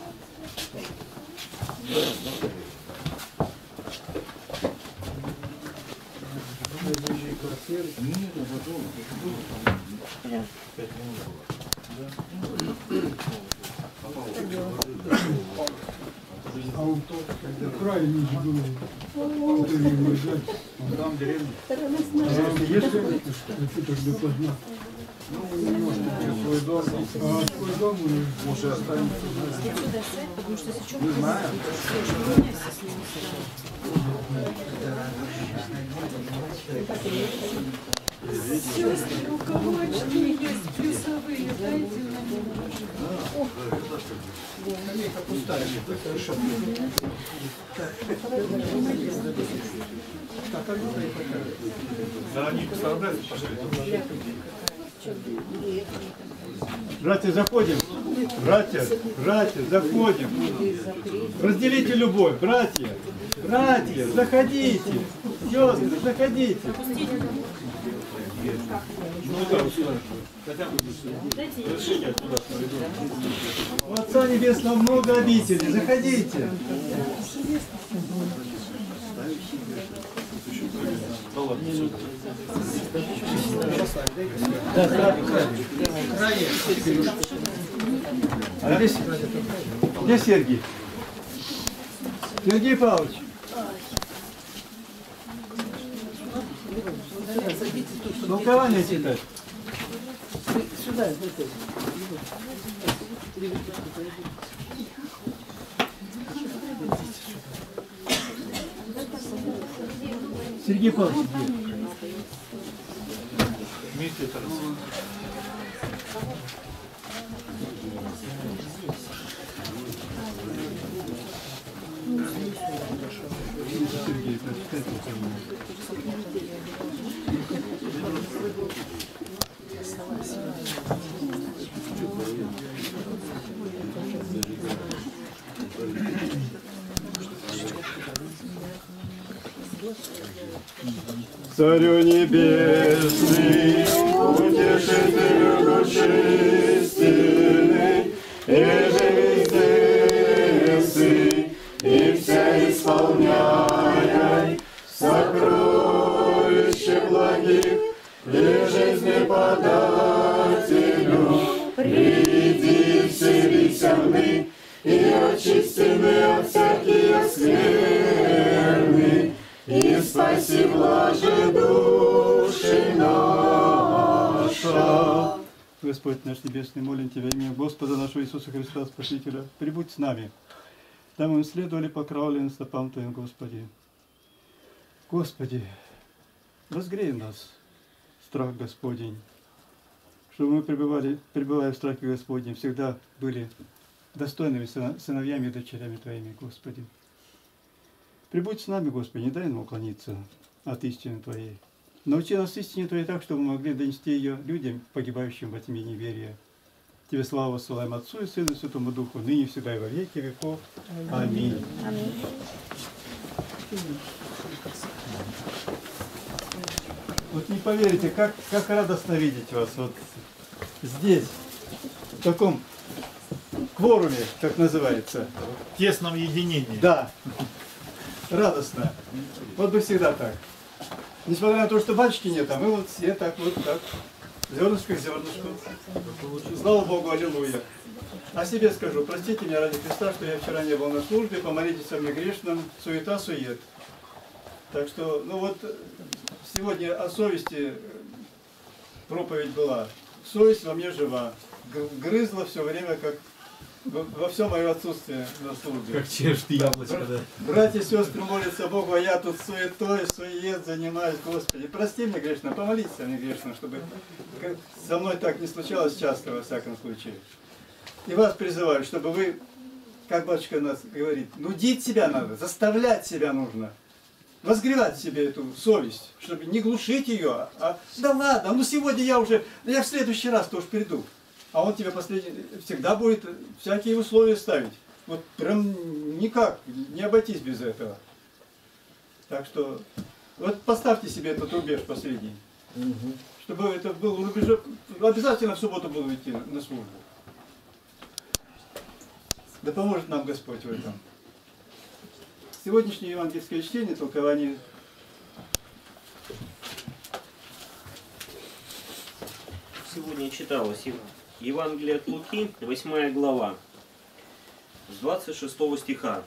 А он когда край ниже был, там деревня. Есть это тогда поздно. Ну, немножко свой дом, а свой дом уже останется. Не знаю. Сестры, у кого очки есть плюсовые, дайте нам. Скамейка пустая. Так, а ну-ка и покажи. Да, они пострадали, пошли. Братья, заходим. Братья, заходим. Разделите любовь, братья. Братья, заходите. Сестры, заходите. Ну да, хотя бы разрешение оттуда. У Отца Небесного много обителей. Заходите. Да ладно. А где Сергей? Сергей Павлович. Толкование читать. Сюда, Сергей Павлович. Вместе это Сергей, прочитай толкование. Царю небесный, утешителю души истины, и жизнь и вся исполняй сокровища благих и жизни подателю, приди вселися мы и очистены от всяких скверны, и спаси блаже души наша. Господь наш Небесный, молим Тебя именем Господа нашего Иисуса Христа, Спасителя, прибудь с нами, да мы следовали по кровавленным стопам Твоим, Господи. Господи, возгрей нас страх Господень, чтобы мы пребывая в страхе Господнем, всегда были достойными сыновьями и дочерями Твоими, Господи. Прибудь с нами, Господи, не дай нам уклониться от истины Твоей. Научи нас истине Твоей так, чтобы мы могли донести ее людям, погибающим во тьме неверия. Тебе славу посылаем Отцу и Сыну и Святому Духу, ныне и всегда и во веки веков. Аминь. Аминь. Вот не поверите, как радостно видеть вас вот здесь, в таком кворуме, как называется. в тесном единении. Да, радостно. Вот бы всегда так. Несмотря на то, что батюшки нет, а мы вот все так вот так. Зернышко к зернышку. Слава Богу, аллилуйя. О себе скажу, простите меня ради Христа, что я вчера не был на службе, помолитесь о мне грешном, суета-сует. Так что, ну вот, сегодня о совести проповедь была. Совесть во мне жива. Грызла все время, как во все мое отсутствие на службе. Как чешет яблочко, да. Братья и сестры молятся Богу, а я тут суетой, сует занимаюсь. Господи, прости мне грешно, помолись о мне грешно, чтобы со мной так не случалось часто, во всяком случае. И вас призываю, чтобы вы, как батюшка нас говорит, нудить себя надо, заставлять себя нужно. Возгревать себе эту совесть, чтобы не глушить ее. Да ладно, ну сегодня я в следующий раз тоже приду. А он тебе всегда будет всякие условия ставить. Вот прям никак, не обойтись без этого. Так что, вот поставьте себе этот рубеж последний. Чтобы это был рубеж, обязательно в субботу буду идти на службу. Да поможет нам Господь в этом. Сегодняшнее евангельское чтение, толкование Сегодня читалось Евангелие от Луки, 8 глава, с 26 стиха.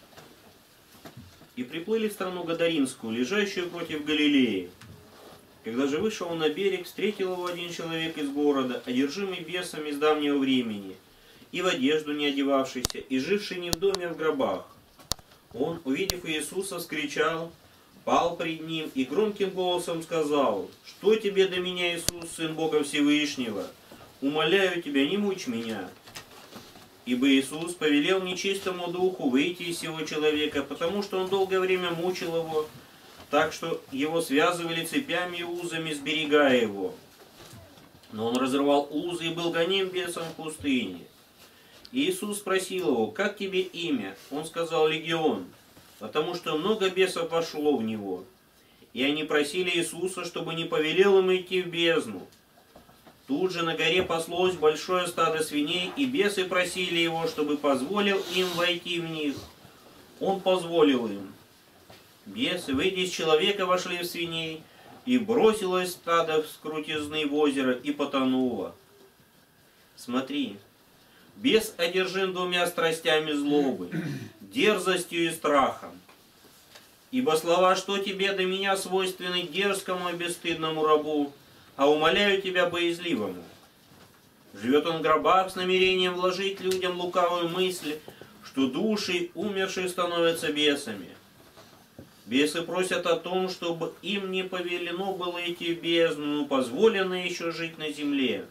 «И приплыли в страну Гадаринскую, лежащую против Галилеи. Когда же вышел он на берег, встретил его один человек из города, одержимый бесами с давнего времени, и в одежду не одевавшийся, и живший не в доме, а в гробах. Он, увидев Иисуса, вскричал, пал пред ним и громким голосом сказал: «Что тебе до меня, Иисус, Сын Бога Всевышнего? Умоляю тебя, не мучь меня». Ибо Иисус повелел нечистому духу выйти из сего человека, потому что он долгое время мучил его, так что его связывали цепями и узами, сберегая его. Но он разрывал узы и был гоним бесом в пустыне. И Иисус спросил его: «Как тебе имя?» Он сказал: «Легион», потому что много бесов пошло в него. И они просили Иисуса, чтобы не повелел им идти в бездну. Тут же на горе паслось большое стадо свиней, и бесы просили его, чтобы позволил им войти в них. Он позволил им. Бесы, выйдя из человека, вошли в свиней, и бросилось стадо с крутизны в озеро, и потонуло. Смотри, бес одержим двумя страстями злобы, дерзостью и страхом. Ибо слова, что тебе до меня, свойственны дерзкому и бесстыдному рабу, а умоляю тебя боязливому. Живет он в гробах с намерением вложить людям лукавую мысль, что души умерших становятся бесами. Бесы просят о том, чтобы им не повелено было идти в бездну, но позволено еще жить на земле.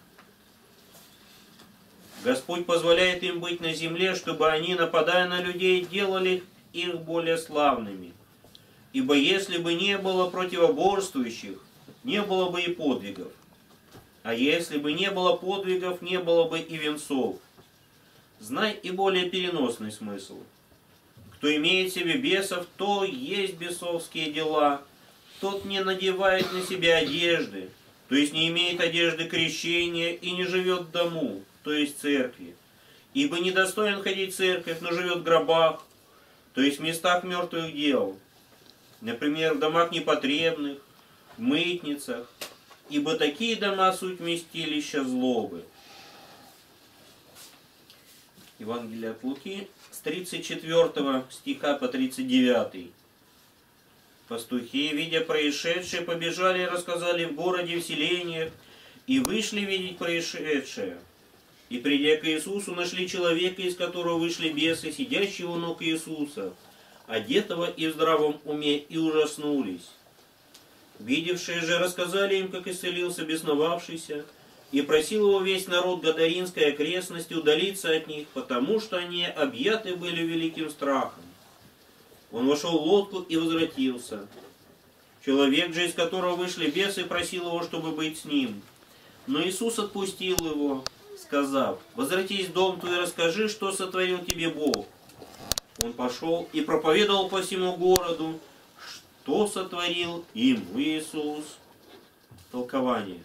Господь позволяет им быть на земле, чтобы они, нападая на людей, делали их более славными. Ибо если бы не было противоборствующих, не было бы и подвигов. А если бы не было подвигов, не было бы и венцов. Знай и более переносный смысл. Кто имеет в себе бесов, то есть бесовские дела. Тот не надевает на себя одежды, то есть не имеет одежды крещения и не живет в дому, то есть церкви. Ибо недостоин ходить в церковь, но живет в гробах, то есть в местах мертвых дел. Например, в домах непотребных, в мытницах, ибо такие дома суть вместилища злобы. Евангелие от Луки с 34 стиха по 39. Пастухи, видя происшедшее, побежали и рассказали в городе, в селениях, и вышли видеть происшедшее. И, придя к Иисусу, нашли человека, из которого вышли бесы, сидящего у ног Иисуса, одетого и в здравом уме, и ужаснулись. Видевшие же рассказали им, как исцелился бесновавшийся, и просил его весь народ Гадаринской окрестности удалиться от них, потому что они объяты были великим страхом. Он вошел в лодку и возвратился. Человек же, из которого вышли бесы, просил его, чтобы быть с ним. Но Иисус отпустил его, сказав: «Возвратись в дом твой и расскажи, что сотворил тебе Бог». Он пошел и проповедовал по всему городу, что сотворил ему Иисус. Толкование.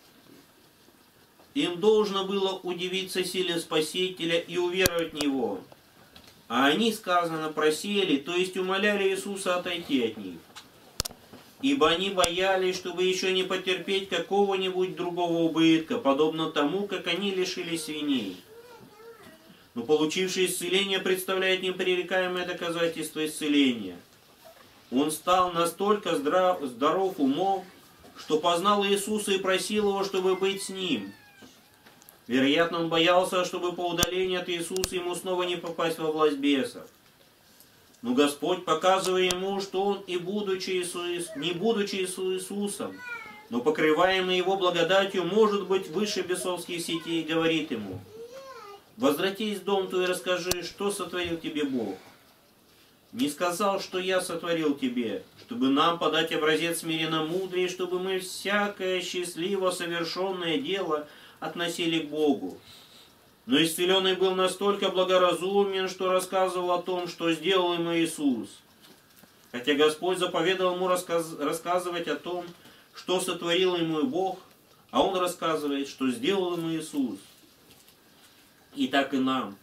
Им должно было удивиться силе Спасителя и уверовать в Него. А они, сказано, просили, то есть умоляли Иисуса отойти от них. Ибо они боялись, чтобы еще не потерпеть какого-нибудь другого убытка, подобно тому, как они лишились свиней. Но получивший исцеление представляет непререкаемое доказательство исцеления. Он стал настолько здоров умом, что познал Иисуса и просил его, чтобы быть с ним. Вероятно, он боялся, чтобы по удалению от Иисуса ему снова не попасть во власть бесов. Но Господь, показывая ему, что он не будучи Иисусом, но покрываемый его благодатью, может быть выше бесовских сетей, говорит ему: «Возвратись в дом твой и расскажи, что сотворил тебе Бог. Не сказал, что я сотворил тебе, чтобы нам подать образец смиренно-мудрый, чтобы мы всякое счастливо совершенное дело относили к Богу». Но исцеленный был настолько благоразумен, что рассказывал о том, что сделал ему Иисус. Хотя Господь заповедал ему рассказывать о том, что сотворил ему Бог, а он рассказывает, что сделал ему Иисус. И так и нам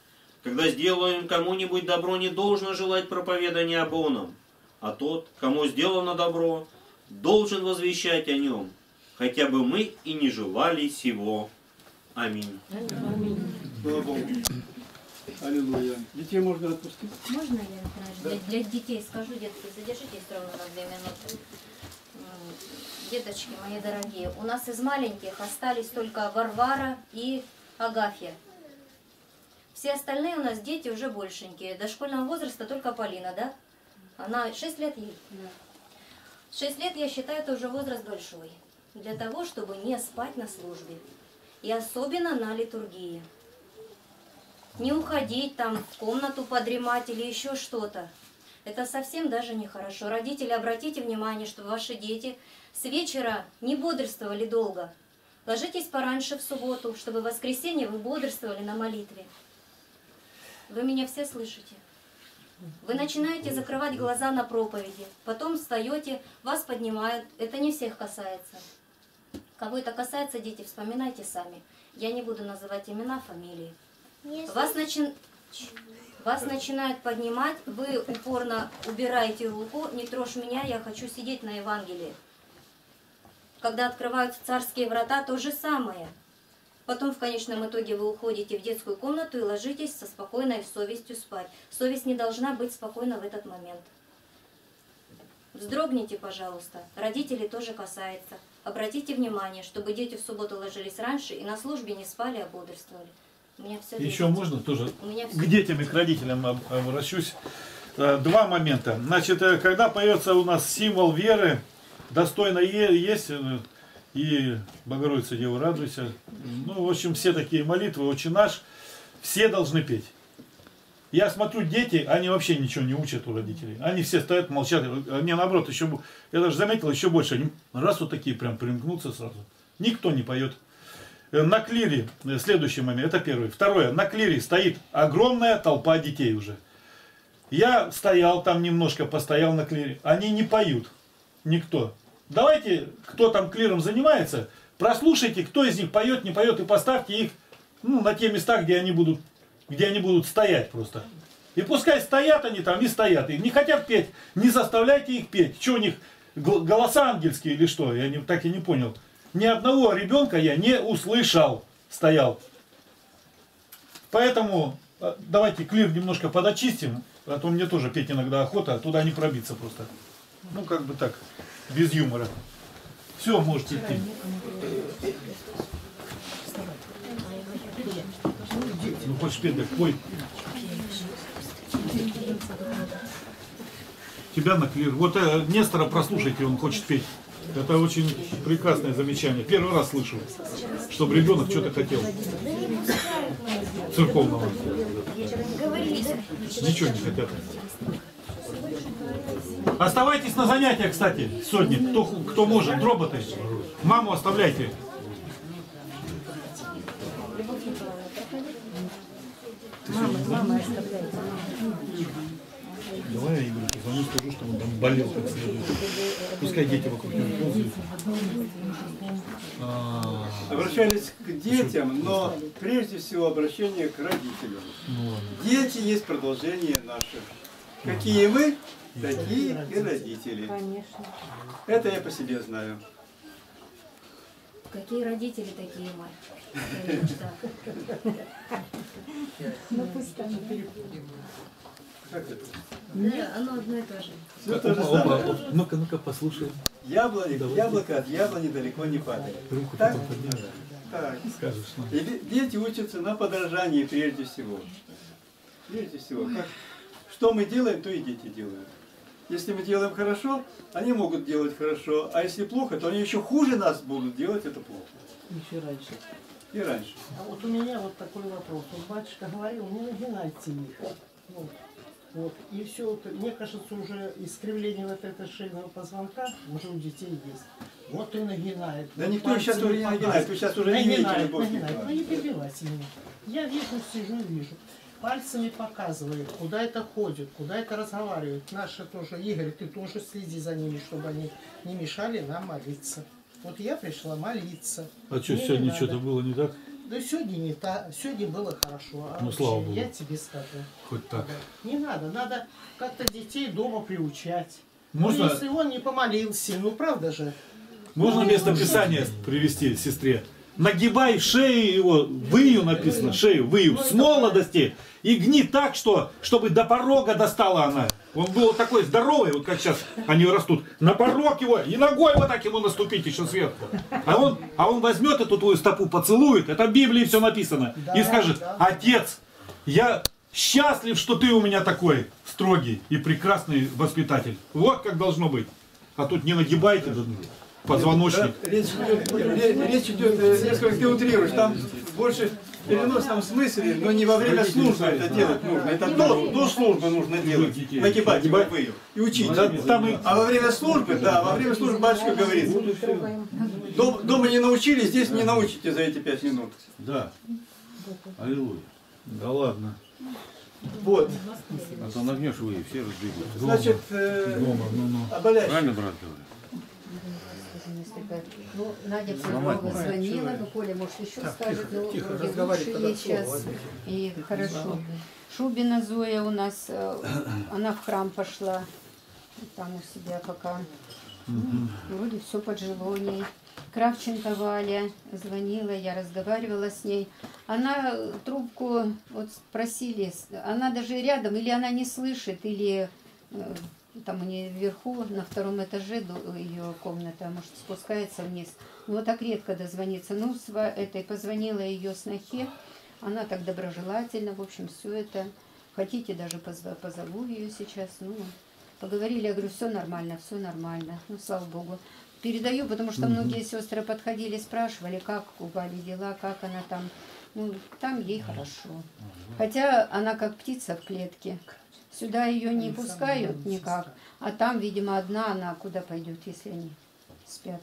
Когда сделаем кому-нибудь добро, не должно желать проповедания об оном, а тот, кому сделано добро, должен возвещать о нем, хотя бы мы и не желали сего. Аминь. Слава Богу. Аллилуйя. Детей можно отпустить? Можно я для детей скажу, детки, задержитесь ровно на 2 минуты. Деточки мои дорогие, у нас из маленьких остались только Варвара и Агафья. Все остальные у нас дети уже большенькие. До школьного возраста только Полина, да? Она 6 лет ей. 6 лет, я считаю, это уже возраст большой. Для того, чтобы не спать на службе. И особенно на литургии. Не уходить там в комнату подремать или еще что-то. Это совсем даже нехорошо. Родители, обратите внимание, что ваши дети с вечера не бодрствовали долго. Ложитесь пораньше в субботу, чтобы в воскресенье вы бодрствовали на молитве. Вы меня все слышите? Вы начинаете закрывать глаза на проповеди, потом встаете, вас поднимают. Это не всех касается. Кого это касается, дети, вспоминайте сами. Я не буду называть имена, фамилии. Вас начинают поднимать, вы упорно убираете руку, не трожь меня, я хочу сидеть на Евангелии. Когда открываются царские врата, то же самое. Потом в конечном итоге вы уходите в детскую комнату и ложитесь со спокойной совестью спать. Совесть не должна быть спокойна в этот момент. Вздрогните, пожалуйста. Родителей тоже касается. Обратите внимание, чтобы дети в субботу ложились раньше и на службе не спали, а бодрствовали. У меня все. Еще можно тоже все. к детям и к родителям обращусь. 2 момента. Значит, когда поется у нас символ веры, достойно есть, и Богородица Дева, радуйся. Ну, в общем, все такие молитвы, Отче наш, все должны петь. Я смотрю, дети, они вообще ничего не учат у родителей. Они все стоят, молчат. Они наоборот, еще, я даже заметил, еще больше. Они раз вот такие прям примкнутся сразу. Никто не поет. На клире, следующий момент, это первый. Второе, на клире стоит огромная толпа детей уже. Я стоял там немножко, постоял на клире. Они не поют. Никто. Давайте, кто там клиром занимается, прослушайте, кто из них поет, не поет, и поставьте их на те места, где они будут стоять просто. И пускай стоят они там и стоят. И не хотят петь, не заставляйте их петь. Что у них, голоса ангельские или что? Я так и не понял. Ни одного ребенка я не услышал, стоял. Поэтому давайте клир немножко подочистим, а то мне тоже петь иногда охота, туда не пробиться просто. Ну как бы так, без юмора. Все, можете идти. Ну хочешь петь, так пой. Тебя на клир. Вот Нестора прослушайте, он хочет петь. Это очень прекрасное замечание. Первый раз слышу, чтобы ребенок что-то хотел. Церковного. Ничего не хотят. Оставайтесь на занятиях, кстати, сегодня. Кто может, дроботы. Маму оставляйте. Мама оставляйте. Давай я Игорю позвоню, скажу, что он там болел как следует. Пускай дети вокруг него ползают. Обращались к детям, но прежде всего обращение к родителям. Дети есть продолжение наших. Какие мы, такие и родители. Конечно. Это я по себе знаю. Какие родители, такие мы. Ну пусть там. Как это? Да, оно одно и то же. Все то же самое. Ну-ка, послушай. Яблоко от яблони далеко не падает. Руку Так? потом поднимешь. Так. Скажешь. Ну. И дети учатся на подражании прежде всего. Прежде всего. Что мы делаем, то и дети делают. Если мы делаем хорошо, они могут делать хорошо. А если плохо, то они еще хуже нас будут делать это плохо. Еще раньше. И раньше. А вот у меня вот такой вопрос. Вот батюшка говорил, не нагинайте их. Вот. И все, вот, мне кажется, уже искривление вот этого шейного позвонка уже у детей есть. Вот и нагинает. Да вот никто сейчас уже не нагинает. Вы сейчас уже не видите любовь. нагинает. Ну не перебивайте меня. Я вижу, сижу и вижу. Пальцами показывает, куда это ходит, куда это разговаривает. Наши тоже, Игорь, ты тоже следи за ними, чтобы они не мешали нам молиться. Вот я пришла молиться. А что, Мне сегодня не что-то надо. было не так? Да сегодня не так, сегодня было хорошо. А Ну, вообще, слава Богу. я тебе скажу. Хоть так. Не надо, надо как-то детей дома приучать. Можно- Ну, если он не помолился, ну правда же. Можно место Писания привести сестре? Нагибай шею его, выю написано, шею, выю, с молодости, и гни так, что, чтобы до порога достала она. Он был такой здоровый, вот как сейчас они растут. На порог его, и ногой вот так ему наступить еще сверху. А он возьмет эту твою стопу, поцелует, это в Библии все написано, и скажет: отец, я счастлив, что ты у меня такой строгий и прекрасный воспитатель. Вот как должно быть. А тут не нагибайте позвоночник. Да, речь идет, несколько ты утрируешь, там больше в переносном смысле, но не во время службы это делать нужно. Это до службы нужно делать, нагибать выю и учить. А во время службы, да, во время службы батюшка говорит, дома не научили, здесь не научите за эти 5 минут. Да. Аллилуйя. Да ладно. Вот. А то нагнешь вы, и все разбегутся. Значит, оболящий. Правильно, брат говорит? Ну, Надя Павлова звонила, ну, Коля, может, еще скажет, но вроде лучше ей сейчас, и хорошо. Шубина Зоя у нас, она в храм пошла, там у себя пока, вроде все поджело ней. Кравченко Валя звонила, я разговаривала с ней. Она трубку вот просили, она даже рядом, или она не слышит, или там у нее вверху, на 2-м этаже ее комната, может, спускается вниз. Ну, вот так редко дозвониться. Ну, позвонила ее снохе, она так доброжелательно, в общем, все это. Хотите, даже позову ее сейчас. Ну, поговорили, я говорю, все нормально, ну, слава Богу. Передаю, потому что многие сестры подходили, спрашивали, как у Вали дела, как она там. Ну, там ей хорошо. Хотя она как птица в клетке. Сюда ее не пускают никак, а там, видимо, одна она куда пойдет, если они спят.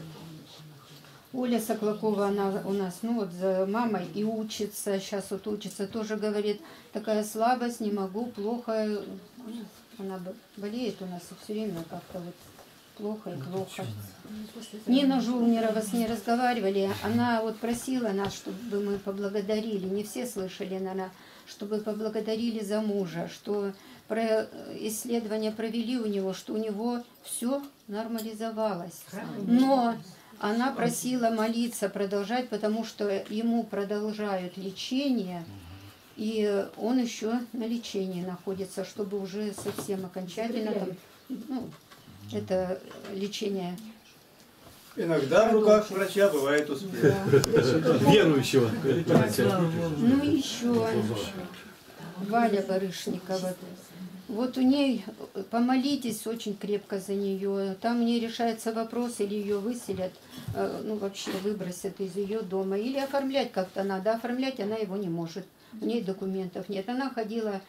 Оля Соклакова, она у нас, ну вот за мамой и учится, сейчас вот учится, тоже говорит, такая слабость, не могу, плохо. Она болеет у нас все время как-то вот плохо и плохо. Нина Жулнерова, с ней разговаривали, она вот просила нас, чтобы мы поблагодарили, не все слышали, наверное, чтобы поблагодарили за мужа, что исследования провели у него, что у него все нормализовалось. Но она просила молиться, продолжать, потому что ему продолжают лечение, и он еще на лечении находится, чтобы уже совсем окончательно там, ну, это лечение. Иногда в руках врача бывает успех. Верующего. Ну еще Валя Барышникова. Вот у ней, помолитесь очень крепко за нее. Там не решается вопрос, или ее выселят, ну вообще выбросят из ее дома, или оформлять как-то надо. Оформлять она его не может. У ней документов нет. Она ходила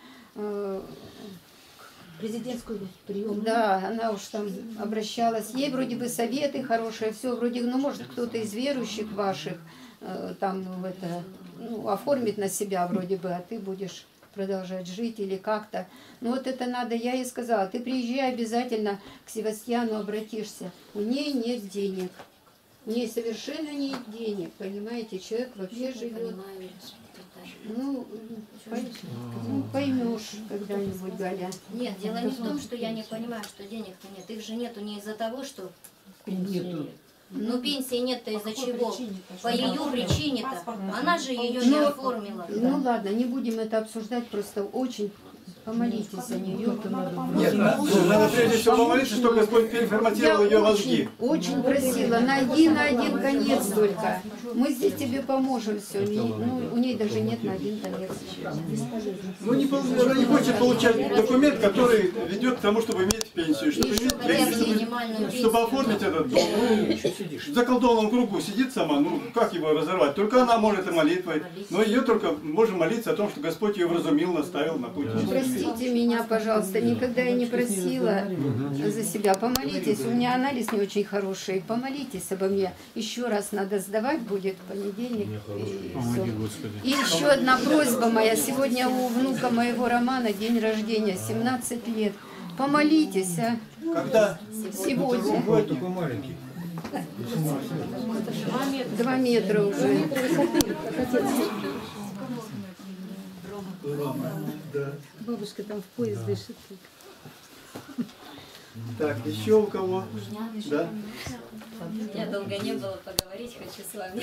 президентскую прием. Да, она уж там обращалась. Ей вроде бы советы хорошие, все вроде, ну может кто-то из верующих ваших там это, ну, оформит на себя вроде бы, а ты будешь продолжать жить или как-то. Ну вот это надо, я ей сказала, ты приезжай обязательно к Севастьяну, обратишься. У ней нет денег. У ней совершенно нет денег, понимаете, человек вообще живет. Ну, поймешь когда-нибудь, Галя. Нет, дело не в том, что я не понимаю, что денег-то нет. Их же нету не из-за того, что... Ну, пенсии нет-то из-за чего? По ее причине-то. Она же ее не оформила. Ну ладно, не будем это обсуждать, просто очень помолитесь за нее. Нет, надо прежде всего помолиться, чтобы Господь переформатировал ее мозги. Очень просила, найди на один конец только. Мы здесь тебе поможем все. Ну, у ней даже нет на один конец. Ну, она не хочет получать документ, который ведет к тому, чтобы иметь пенсию, чтобы, чтобы оформить этот дом. В заколдованном кругу сидит сама, ну как его разорвать? Только она может и молитвой. Но ее только можем молиться о том, что Господь ее вразумил, наставил на путь. Простите меня, пожалуйста, никогда я не просила за себя. Помолитесь, у меня анализ не очень хороший. Помолитесь обо мне. Еще раз надо сдавать будет в понедельник. И еще одна просьба моя. Сегодня у внука моего Романа день рождения, 17 лет. Помолитесь, а? Когда? Сегодня. Такой маленький. 2 метра уже. Бабушка там в поезд дышит. Так, еще у кого? Да? Я долго не было, поговорить хочу с вами.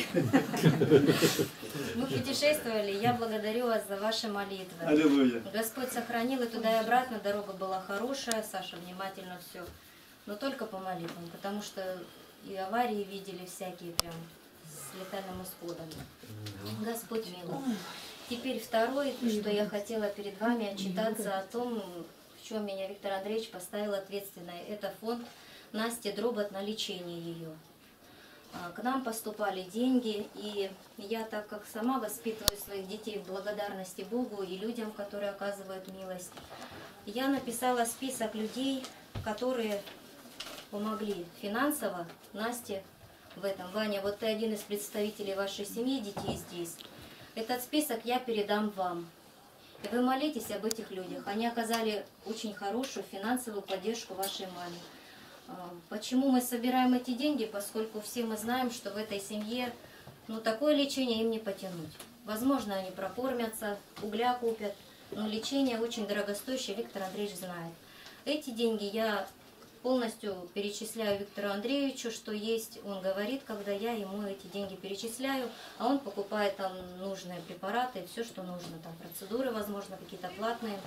Мы путешествовали, я благодарю вас за ваши молитвы. Аллилуйя. Господь сохранил, и туда и обратно дорога была хорошая, Саша внимательно все, но только по молитвам, потому что и аварии видели всякие прям с летальным исходом. Господь милый. Теперь второе, что я хотела перед вами отчитаться о том, в чем меня Виктор Андреевич поставил ответственной. Это фонд Насти Дробот на лечение ее. К нам поступали деньги, и я, так как сама воспитываю своих детей в благодарности Богу и людям, которые оказывают милость, я написала список людей, которые помогли финансово Насте в этом. Ваня, вот ты один из представителей вашей семьи, детей здесь. Этот список я передам вам. И вы молитесь об этих людях. Они оказали очень хорошую финансовую поддержку вашей маме. Почему мы собираем эти деньги? Поскольку все мы знаем, что в этой семье такое лечение им не потянуть. Возможно, они прокормятся, угля купят, но лечение очень дорогостоящее, Виктор Андреевич знает. Эти деньги я полностью перечисляю Виктору Андреевичу, что есть, он говорит, когда я ему эти деньги перечисляю, а он покупает там нужные препараты, все, что нужно, там процедуры, возможно, какие-то платные.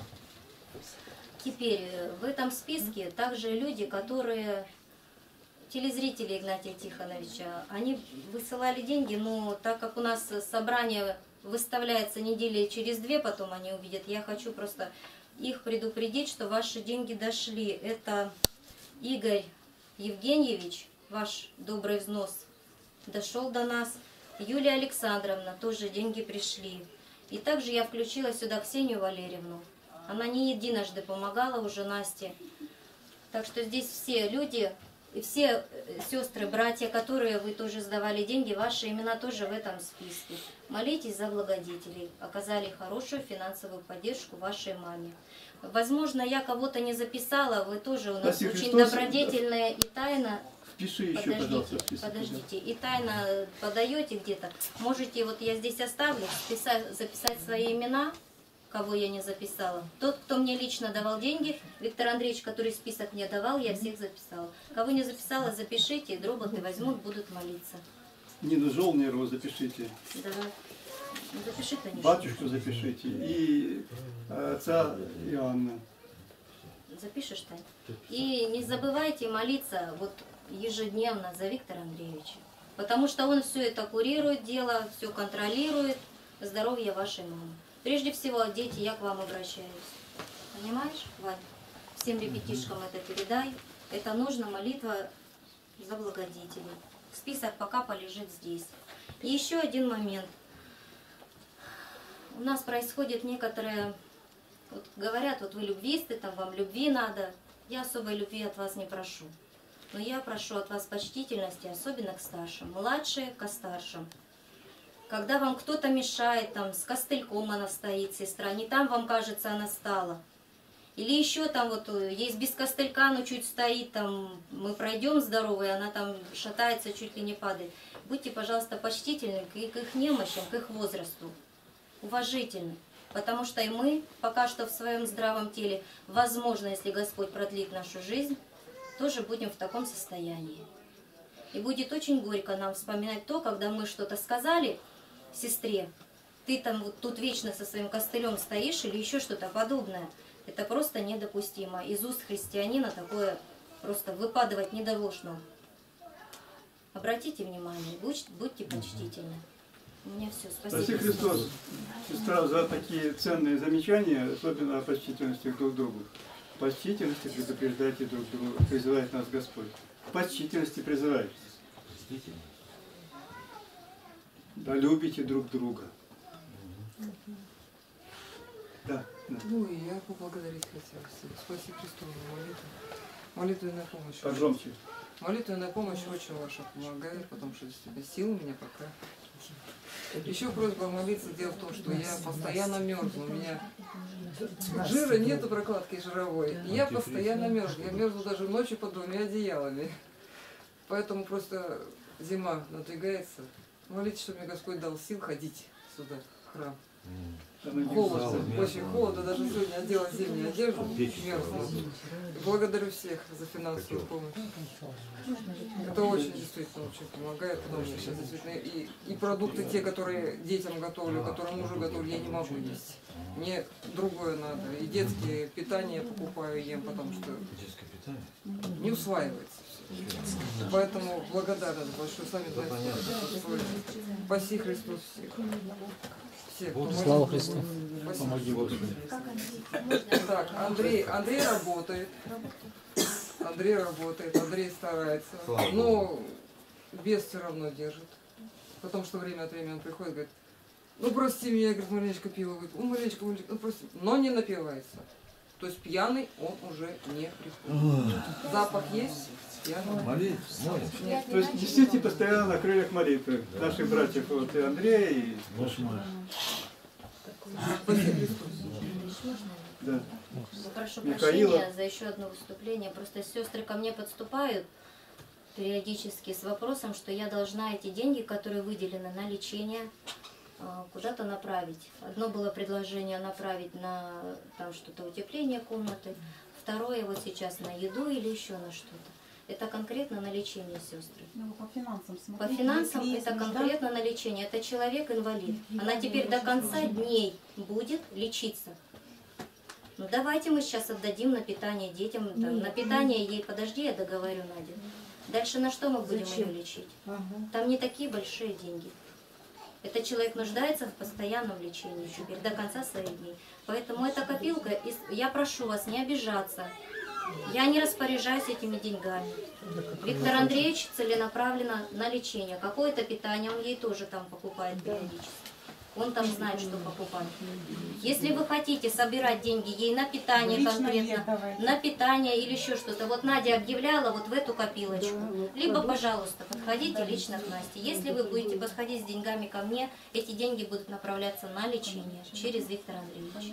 Теперь в этом списке также люди, которые, телезрители Игнатия Тихоновича, они высылали деньги, но так как у нас собрание выставляется недели через 2, потом они увидят, я хочу просто их предупредить, что ваши деньги дошли. Это Игорь Евгеньевич, ваш добрый взнос дошел до нас. Юлия Александровна, тоже деньги пришли. И также я включила сюда Ксению Валерьевну. Она не единожды помогала уже Насте. Так что здесь все люди, и все сестры, братья, которые вы тоже сдавали деньги, ваши имена тоже в этом списке. Молитесь за благодетелей. Оказали хорошую финансовую поддержку вашей маме. Возможно, я кого-то не записала, вы тоже у нас Спасибо, очень Христос. добродетельная и тайно. Впиши еще, пожалуйста, в список. Подождите. И тайно подаете где-то. Можете, вот я здесь оставлю, записать свои имена, кого я не записала. Тот, кто мне лично давал деньги, Виктор Андреевич, который список мне давал, я всех записала. Кого не записала, запишите, и дроботы возьмут, будут молиться. Нину Жолнирову запишите. Давай. Запиши, конечно. Батюшку запишите. И отца Иоанна. Запишешь, Тань? И не забывайте молиться вот ежедневно за Виктора Андреевича. Потому что он все это курирует, дело, все контролирует, здоровье вашей мамы. Прежде всего, дети, я к вам обращаюсь. Понимаешь, Вань? Всем ребятишкам это передай. Это нужно, молитва за благодетелей. Список пока полежит здесь. И еще один момент. У нас происходит некоторые... Вот говорят, вот вы любвисты, там вам любви надо. Я особой любви от вас не прошу. Но я прошу от вас почтительности, особенно к старшим. Младшие к старшим. Когда вам кто-то мешает, там с костыльком она стоит, сестра, не там вам кажется она стала. Или еще там вот есть без костылька, но чуть стоит, там мы пройдем здоровые, она там шатается, чуть ли не падает. Будьте, пожалуйста, почтительны к их немощам, к их возрасту. Уважительны. Потому что и мы пока что в своем здравом теле, возможно, если Господь продлит нашу жизнь, тоже будем в таком состоянии. И будет очень горько нам вспоминать то, когда мы что-то сказали сестре, ты там вот тут вечно со своим костылем стоишь или еще что-то подобное. Это просто недопустимо. Из уст христианина такое просто выпадывать не должно. Обратите внимание, будьте почтительны. У меня все. Спасибо. Спасибо, Христос, сестра, за такие ценные замечания, особенно о почтительности друг к другу. Почтительности предупреждайте друг друга, призывает нас Господь. Почтительности призывает. Да, любите друг друга. Да. Ну и я поблагодарить хотела всех. Спасибо Христу за молитву. Молитвенная помощь. Погромче. Молитвенная помощь очень ваша помогает, потому что тебе сил у меня пока. Еще просьба молиться. Дело в том, что я постоянно мерзну. У меня жира нету, прокладки жировой. И я постоянно мерзну. Я мерзну даже ночью под 2 одеялами. Поэтому просто зима надвигается. Молитесь, чтобы мне Господь дал сил ходить сюда, в храм. Холодно, очень холодно, даже сегодня одела зимнюю одежду, мерзну. Благодарю всех за финансовую помощь. Это очень, действительно, очень помогает, потому что сейчас действительно и продукты те, которые детям готовлю, которые мужу готовлю, я не могу есть. Мне другое надо. И детское питание покупаю, ем, потому что не усваивается все. Поэтому благодарность большое. Сами знаете, спаси Христос всех. Слава Христу. Помоги, Господи. Так, Андрей работает. Андрей старается. Но без все равно держит. Потому что время от времени он приходит и говорит, ну прости меня, говорит, маленечко пива выпил. Ну маленечко, ну прости. Но не напивается. То есть пьяный он уже не приходит. Запах есть? Молитва. То есть несите постоянно на крыльях молитвы наших братьев, вот и Андрея, и да. Прошу прощения за еще одно выступление. Просто сестры ко мне подступают периодически с вопросом, что я должна эти деньги, которые выделены на лечение, куда-то направить. Одно было предложение направить на там что-то утепление комнаты, второе вот сейчас на еду или еще на что-то. Это конкретно на лечение сестры. Ну, по финансам смотрите. По финансам это конкретно на лечение. Это человек-инвалид. Она теперь до конца дней будет лечиться. Ну давайте мы сейчас отдадим на питание детям. Там, на питание ей, подожди, я договорю, Надя. Дальше на что мы будем ее лечить? Там не такие большие деньги. Этот человек нуждается в постоянном лечении теперь до конца своих дней. Поэтому эта копилка, я прошу вас не обижаться. Я не распоряжаюсь этими деньгами. Виктор Андреевич целенаправленно на лечение. Какое-то питание он ей тоже там покупает периодически. Он там знает, что покупать. Если вы хотите собирать деньги ей на питание конкретно, на питание или еще что-то. Вот Надя объявляла вот в эту копилочку. Либо, пожалуйста, подходите лично к Насте. Если вы будете подходить с деньгами ко мне, эти деньги будут направляться на лечение через Виктора Андреевича.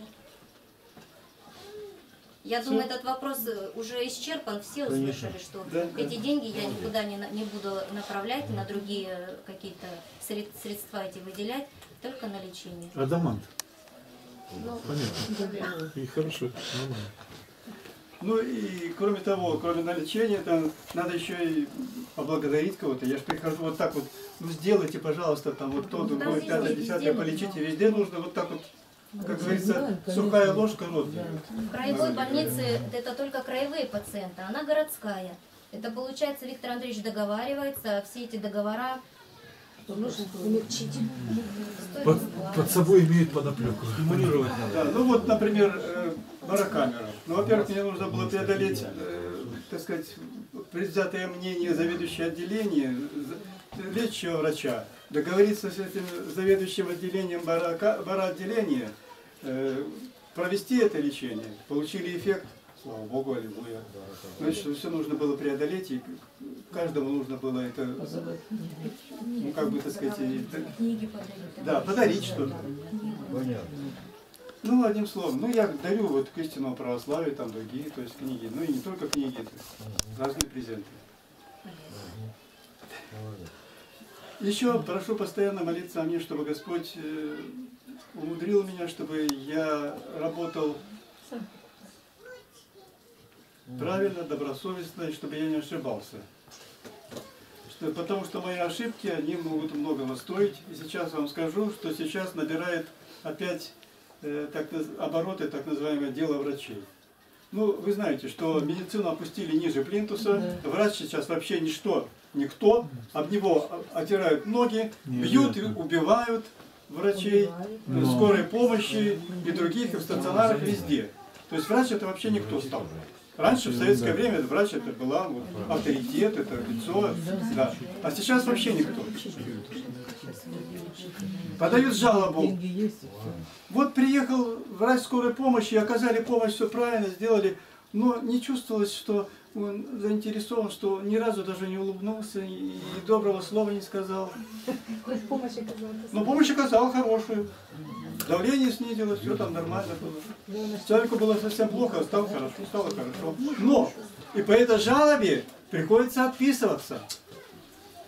Я думаю, этот вопрос уже исчерпан. Все услышали, что эти деньги я никуда не буду направлять, на другие какие-то средства эти выделять, только на лечение. Адамант. Ну, понятно. И хорошо. Нормально. Ну и кроме того, кроме на лечение, там надо еще и поблагодарить кого-то. Я же прихожу вот так вот, ну сделайте, пожалуйста, там вот то, другое, 5-10, полечите. Везде нужно вот так вот. Как говорится, сухая ложка рот. В краевой больнице это только краевые пациенты, она городская. Это получается, Виктор Андреевич договаривается, все эти договора нужно умягчить. Под собой имеют подоплеку. Стимулировать надо. Да, ну вот, например, барокамера. Ну, во-первых, мне нужно было преодолеть, так сказать, предвзятое мнение заведующего отделения, лечащего врача. Договориться с этим заведующим отделением бароотделения, провести это лечение, получили эффект, слава Богу, аллилуйя. Значит, все нужно было преодолеть, и каждому нужно было это, ну как бы, так сказать, да, подарить что-то. Ну, одним словом, ну я дарю вот к истинному православию, там другие, то есть книги, ну и не только книги, разные презенты. Еще прошу постоянно молиться о мне, чтобы Господь умудрил меня, чтобы я работал правильно, добросовестно, и чтобы я не ошибался. Потому что мои ошибки, они могут многого стоить. И сейчас вам скажу, что сейчас набирает опять обороты так называемое дело врачей. Ну, вы знаете, что медицину опустили ниже плинтуса, врач сейчас вообще никто, об него отирают ноги, бьют и убивают врачей, скорой помощи и других, и в стационарах везде. То есть врач это вообще никто стал. Раньше, в советское время, врач это была вот, авторитет, это лицо, да. А сейчас вообще никто. Подают жалобу. Вот приехал врач скорой помощи, оказали помощь, все правильно сделали, но не чувствовалось, что он заинтересован, что ни разу даже не улыбнулся и доброго слова не сказал. Но помощь оказал хорошую. Давление снизилось, все там нормально было. Человеку было совсем плохо, стало хорошо. Но и по этой жалобе приходится отписываться.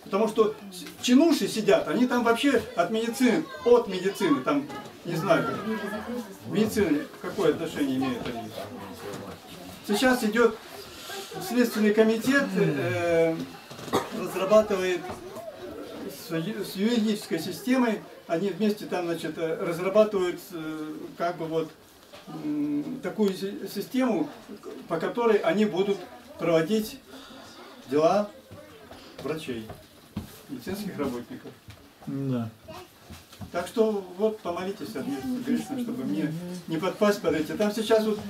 Потому что чинуши сидят, они там вообще от медицины, там, не знаю, медицина какое отношение имеет они. Сейчас идет Следственный комитет, разрабатывает с юридической системой, они вместе там, значит, разрабатывают как бы вот такую систему, по которой они будут проводить дела врачей, медицинских работников. Да. Так что вот помолитесь, грешно, чтобы мне не подпасть под эти. Там сейчас вот,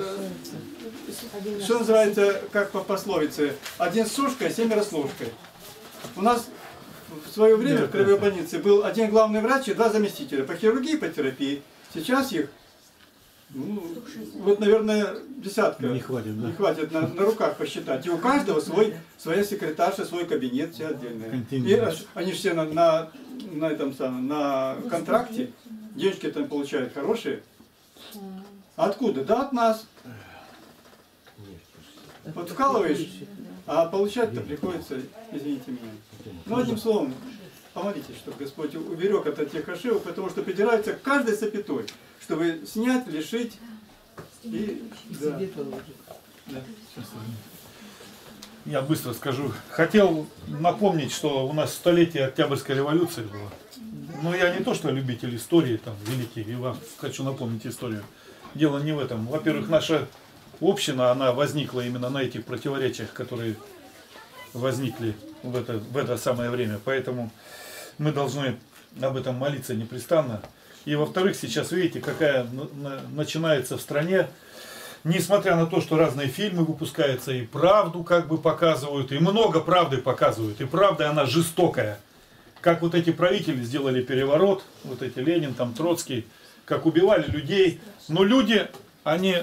что называется, как по пословице, 1 с сушкой, 7 с ложкой. У нас в свое время в краевой больнице был 1 главный врач и 2 заместителя по хирургии и по терапии. Сейчас их, ну, вот, наверное, десятка. Не хватит, да? Не хватит на руках посчитать. И у каждого своя секретарша, свой кабинет, все отдельное. И они же все на этом самом, на контракте, денежки там получают хорошие. Откуда? Да от нас. Вот вкалываешь, а получать-то приходится, извините меня. Ну, одним словом, помолитесь, чтобы Господь уберег от этих ошибок, потому что придираются к каждой запятой, чтобы снять, лишить и... Да. Да. Я быстро скажу. Хотел напомнить, что у нас столетие Октябрьской революции было. Но я не то, что любитель истории, там, великий, и вам хочу напомнить историю. Дело не в этом. Во-первых, наша община, она возникла именно на этих противоречиях, которые возникли в это самое время. Поэтому мы должны об этом молиться непрестанно. И во-вторых, сейчас видите, какая начинается в стране, несмотря на то, что разные фильмы выпускаются, и правду как бы показывают, и много правды показывают, и правда она жестокая. Как вот эти правители сделали переворот, вот эти Ленин, там Троцкий, как убивали людей. Но люди, они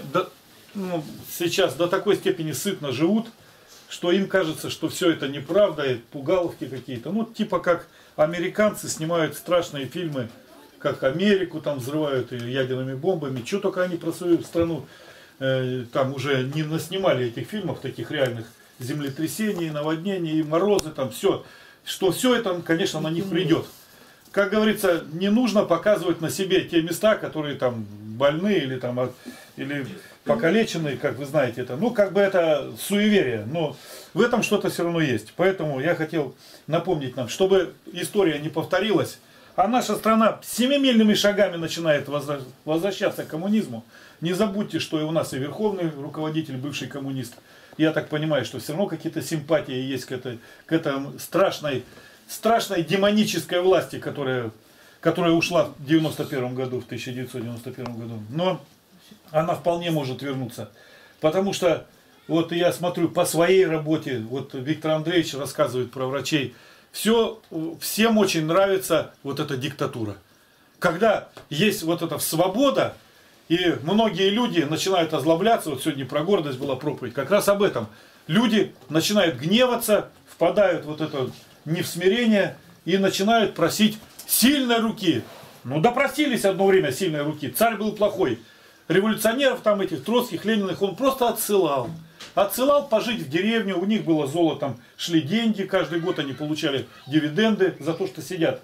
сейчас до такой степени сытно живут, что им кажется, что все это неправда, пугаловки какие-то. Ну, типа как американцы снимают страшные фильмы, как Америку там взрывают ядерными бомбами. Что только они про свою страну там уже не наснимали этих фильмов, таких реальных землетрясений, наводнений, и морозы, там все. Что все это, конечно, на них придет. Как говорится, не нужно показывать на себе те места, которые там больны или там или покалеченные, как вы знаете это. Ну, как бы это суеверие, но в этом что-то все равно есть. Поэтому я хотел напомнить нам, чтобы история не повторилась, а наша страна семимильными шагами начинает возвращаться к коммунизму. Не забудьте, что и у нас и верховный руководитель, бывший коммунист. Я так понимаю, что все равно какие-то симпатии есть к этой страшной демонической власти, которая ушла в 1991 году, в 1991 году. Но она вполне может вернуться. Потому что, вот я смотрю по своей работе, вот Виктор Андреевич рассказывает про врачей, всем очень нравится вот эта диктатура. Когда есть вот эта свобода, и многие люди начинают озлобляться, вот сегодня про гордость была проповедь, как раз об этом. Люди начинают гневаться, впадают вот это не в смирение и начинают просить сильной руки. Ну, допросились одно время сильной руки. Царь был плохой. Революционеров там этих, Троцких, Лениных, он просто отсылал. Отсылал пожить в деревню, у них было золото, шли деньги, каждый год они получали дивиденды за то, что сидят.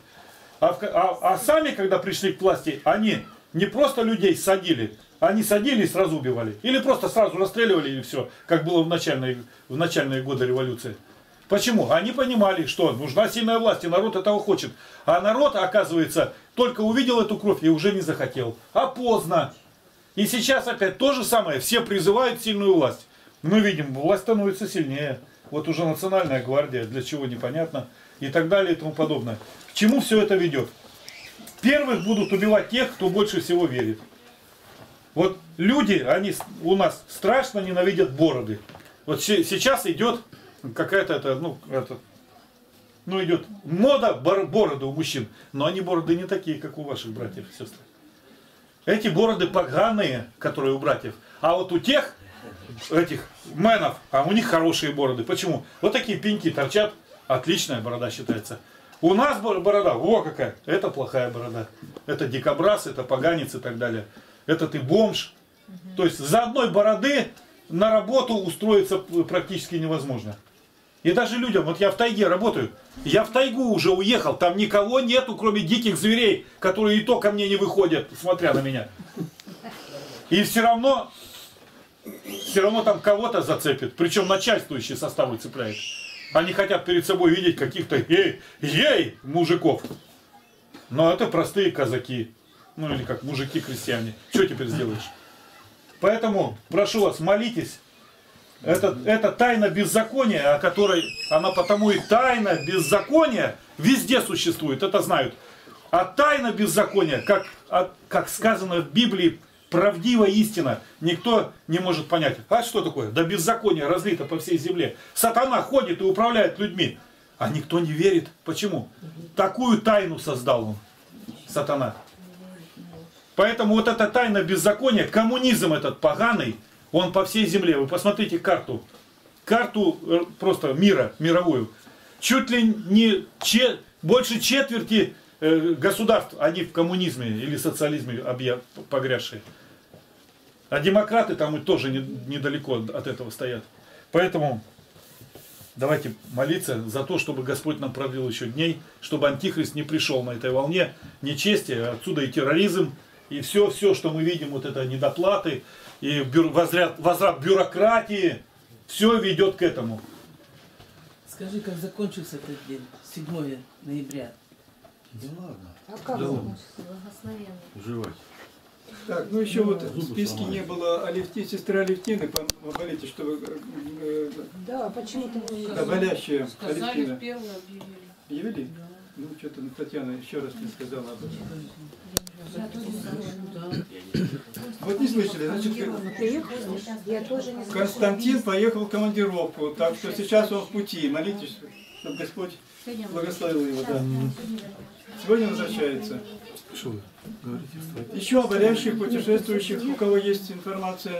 А сами, когда пришли к власти, они не просто людей садили, они садили и сразу убивали. Или просто сразу расстреливали и все, как было в начальные годы революции. Почему? Они понимали, что нужна сильная власть, и народ этого хочет. А народ, оказывается, только увидел эту кровь и уже не захотел. А поздно. И сейчас опять то же самое. Все призывают сильную власть. Мы видим, власть становится сильнее. Вот уже национальная гвардия, для чего непонятно. И так далее и тому подобное. К чему все это ведет? Первых будут убивать тех, кто больше всего верит. Вот люди, они у нас страшно ненавидят бороды. Вот сейчас идет какая-то идет мода бороды у мужчин. Но они бороды не такие, как у ваших братьев и сестр. Эти бороды поганые, которые у братьев. А вот у тех, этих мэнов, а у них хорошие бороды. Почему? Вот такие пеньки торчат. Отличная борода считается. У нас борода, во какая, это плохая борода. Это дикобраз, это поганец и так далее. Это ты бомж. То есть за одной бороды на работу устроиться практически невозможно. И даже людям, вот я в тайге работаю, я в тайгу уже уехал, там никого нету, кроме диких зверей, которые и то ко мне не выходят, смотря на меня. И все равно там кого-то зацепит, причем начальствующие составы цепляют. Они хотят перед собой видеть каких-то мужиков. Но это простые казаки, ну или как мужики-крестьяне. Что теперь сделаешь? Поэтому прошу вас, молитесь. Это тайна беззакония, о которой она потому и тайна беззакония везде существует, это знают. А тайна беззакония, как сказано в Библии, правдивая истина, никто не может понять. А что такое? Да беззаконие разлито по всей земле. Сатана ходит и управляет людьми. А никто не верит. Почему? Такую тайну создал он, сатана. Поэтому вот эта тайна беззакония, коммунизм этот поганый, он по всей земле. Вы посмотрите карту. Карту просто мира, мировую. Чуть ли не больше четверти государств, они в коммунизме или социализме погрязшие. А демократы там и тоже недалеко от этого стоят. Поэтому давайте молиться за то, чтобы Господь нам продлил еще дней, чтобы Антихрист не пришел на этой волне нечестия, отсюда и терроризм, и все, что мы видим, вот это недоплаты, и возврат бюрократии, все ведет к этому. Скажи, как закончился этот день, 7 ноября? Да ладно. А как Да благословенный? Жевать. Так, ну еще вот в списке не было сестры Алевтины, помолитесь, чтобы Да, почему-то болящая Сказали, Алевтина. в первую объявили. Объявили? Ну, что-то Татьяна еще раз не сказала об этом. Вот не слышали, значит, я тоже не Константин поехал в командировку, так что сейчас он в пути. Молитесь, чтобы Господь благословил его. Да. Сегодня возвращается. Что вы говорите? Еще о болящих, путешествующих, у кого есть информация,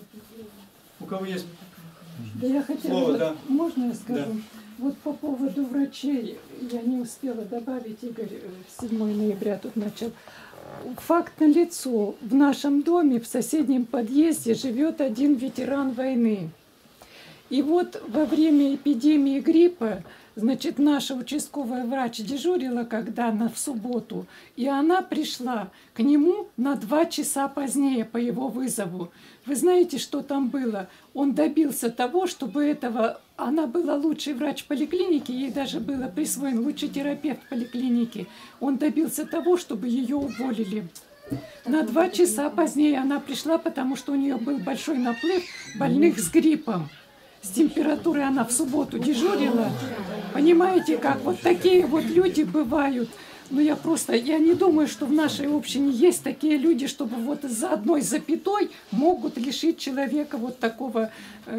у кого есть Да я хотела, слово, да. можно я скажу? Да. Вот по поводу врачей, я не успела добавить, Игорь 7 ноября тут начал. Факт налицо. В нашем доме в соседнем подъезде живет один ветеран войны. И вот во время эпидемии гриппа, значит, наша участковая врач дежурила когда-то в субботу, и она пришла к нему на 2 часа позднее по его вызову. Вы знаете, что там было? Он добился того, чтобы этого... Она была лучший врач поликлиники, ей даже было присвоен лучший терапевт поликлиники. Он добился того, чтобы ее уволили. На 2 часа позднее она пришла, потому что у нее был большой наплыв больных с гриппом. С температурой она в субботу дежурила. Понимаете, как вот такие вот люди бывают. Ну я не думаю, что в нашей общине есть такие люди, чтобы вот из-за одной запятой могут лишить человека вот такого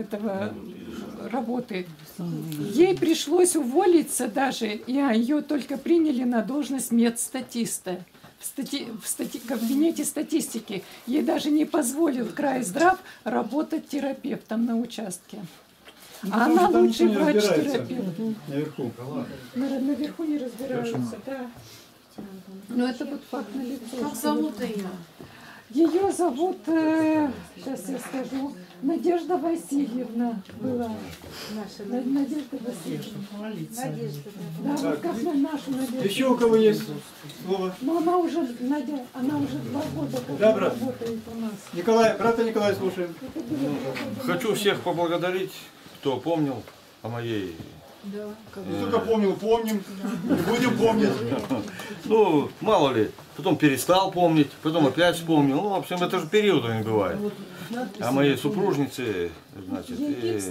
работы. Ей пришлось уволиться даже, и ее только приняли на должность медстатиста. В кабинете статистики. Ей даже не позволил Крайздрав работать терапевтом на участке. Ну, а она лучший врач-терапевт. Наверху. Наверху не разбираются, да. Но это вот факт налицо. Как зовут ее? Ее зовут, сейчас я скажу, Надежда Васильевна была. Надежда Васильевна. Да, вот как на нашу Надежду. Еще у кого есть слово? Но она уже, Надя, она уже 2 года Да, брат. работает у нас. Николай, брата Николая слушаем. Хочу всех поблагодарить, кто помнил о моей... Да, только помнил, помним, будем помнить. Ну, мало ли, потом перестал помнить, потом опять вспомнил. Ну, в общем, это же периодами бывает. А моей супружнице, значит,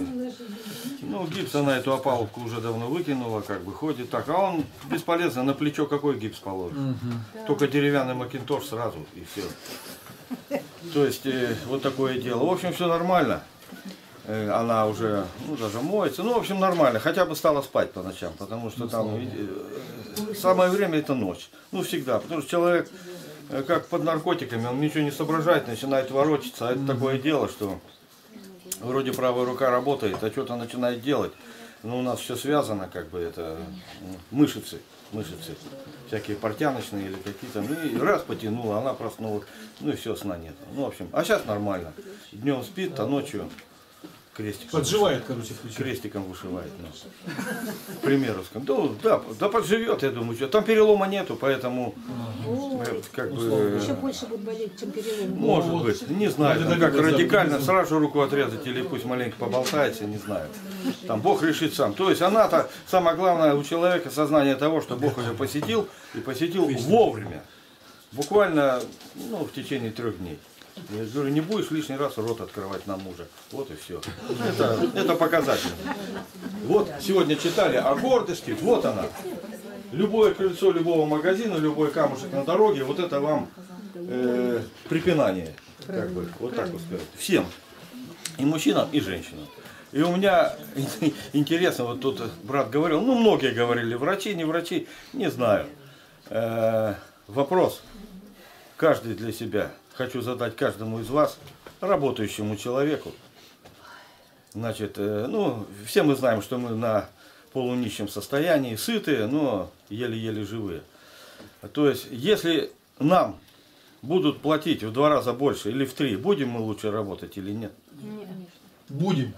ну, гипс, она эту опалубку уже давно выкинула, как бы ходит так. А он бесполезно, на плечо какой гипс положит? Только деревянный макинтош сразу, и все. То есть, вот такое дело. В общем, все нормально. Она уже, ну, даже моется. Ну, в общем, нормально. Хотя бы стала спать по ночам, потому что там самое время это ночь. Ну, всегда. Потому что человек, как под наркотиками, он ничего не соображает, начинает ворочаться. А это такое дело, что вроде правая рука работает, а что-то начинает делать. Но у нас все связано, как бы это мышцы, всякие портяночные или какие-то. Ну, и раз потянула, она проснулась. Ну, и все, сна нет. Ну, в общем, а сейчас нормально. Днем спит, а ночью крестиком. Подживает, короче, крестиком вышивает. Ну. К примеру, ну, да, подживет, я думаю. Там перелома нету, поэтому как бы... Еще больше будет болеть, чем перелом. Может быть, не знаю, там, как радикально сразу же руку отрезать или пусть маленько поболтается, не знаю. Там Бог решит сам. То есть она-то, самое главное у человека сознание того, что Бог ее посетил, и посетил вовремя. Буквально, ну, в течение 3 дней. Я говорю, не будешь лишний раз рот открывать на мужа. Вот и все. Это показательно. Вот сегодня читали о гордости. Вот она. Любое крыльцо любого магазина, любой камушек на дороге, вот это вам препинание. Как бы, вот так вот сказать. Всем. И мужчинам, и женщинам. И у меня интересно, вот тут брат говорил, ну многие говорили, врачи, не врачи, не знаю. Вопрос каждый для себя. Хочу задать каждому из вас, работающему человеку. Значит, ну, все мы знаем, что мы на полунищем состоянии, сытые, но еле-еле живые. То есть, если нам будут платить в 2 раза больше или в 3, будем мы лучше работать или нет? Нет. Будем.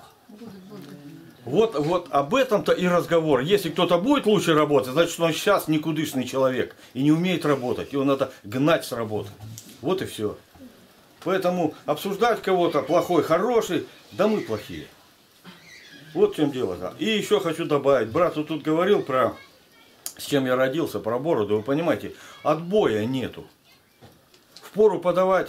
Вот об этом-то и разговор. Если кто-то будет лучше работать, значит, он сейчас никудышный человек и не умеет работать. Его надо гнать с работы. Вот и все. Поэтому обсуждать кого-то плохой, хороший, да мы плохие. Вот в чем дело. И еще хочу добавить. Брат вот тут говорил про, с чем я родился, про бороду. Вы понимаете, отбоя нету. Впору подавать,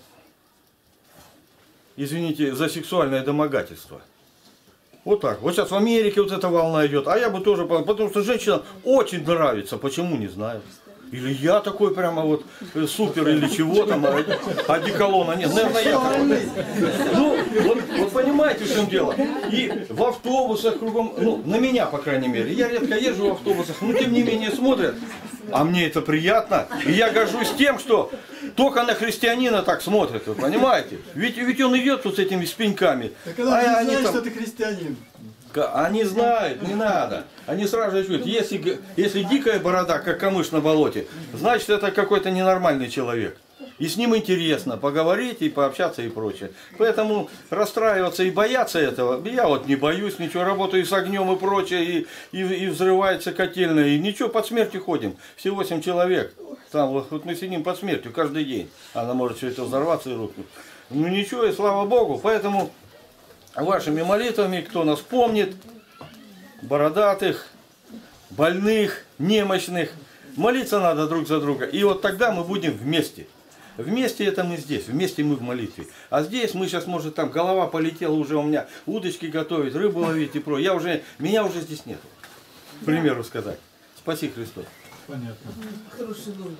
извините, за сексуальное домогательство. Вот так. Вот сейчас в Америке вот эта волна идет. А я бы тоже, потому что женщина очень нравится. Почему, не знаю. Или я такой прямо вот супер или чего там, одеколона нет. Наверное, я такой. Ну, вот понимаете, в чем дело. И в автобусах кругом, ну, на меня, по крайней мере. Я редко езжу в автобусах, но тем не менее смотрят. А мне это приятно. И я горжусь тем, что только на христианина так смотрят, вы понимаете? Ведь он идет тут с этими спинками. Так она не знает, что ты христианин. Они знают, не надо. Они сразу же чуют. Если дикая борода, как камыш на болоте, значит, это какой-то ненормальный человек. И с ним интересно поговорить и пообщаться и прочее. Поэтому расстраиваться и бояться этого, я вот не боюсь ничего, работаю с огнем и прочее, и взрывается котельная, и ничего, под смертью ходим. Все 8 человек. Там вот мы сидим под смертью каждый день. Она может все это взорваться и рухнуть. Ну ничего, и слава Богу. Поэтому вашими молитвами, кто нас помнит, бородатых, больных, немощных, молиться надо друг за друга. И вот тогда мы будем вместе. Вместе это мы здесь, вместе мы в молитве. А здесь мы сейчас, может, там голова полетела уже у меня, удочки готовить, рыбу ловить и про. Меня уже здесь нет. К примеру сказать. Спаси Христос. Понятно. Хороший дом.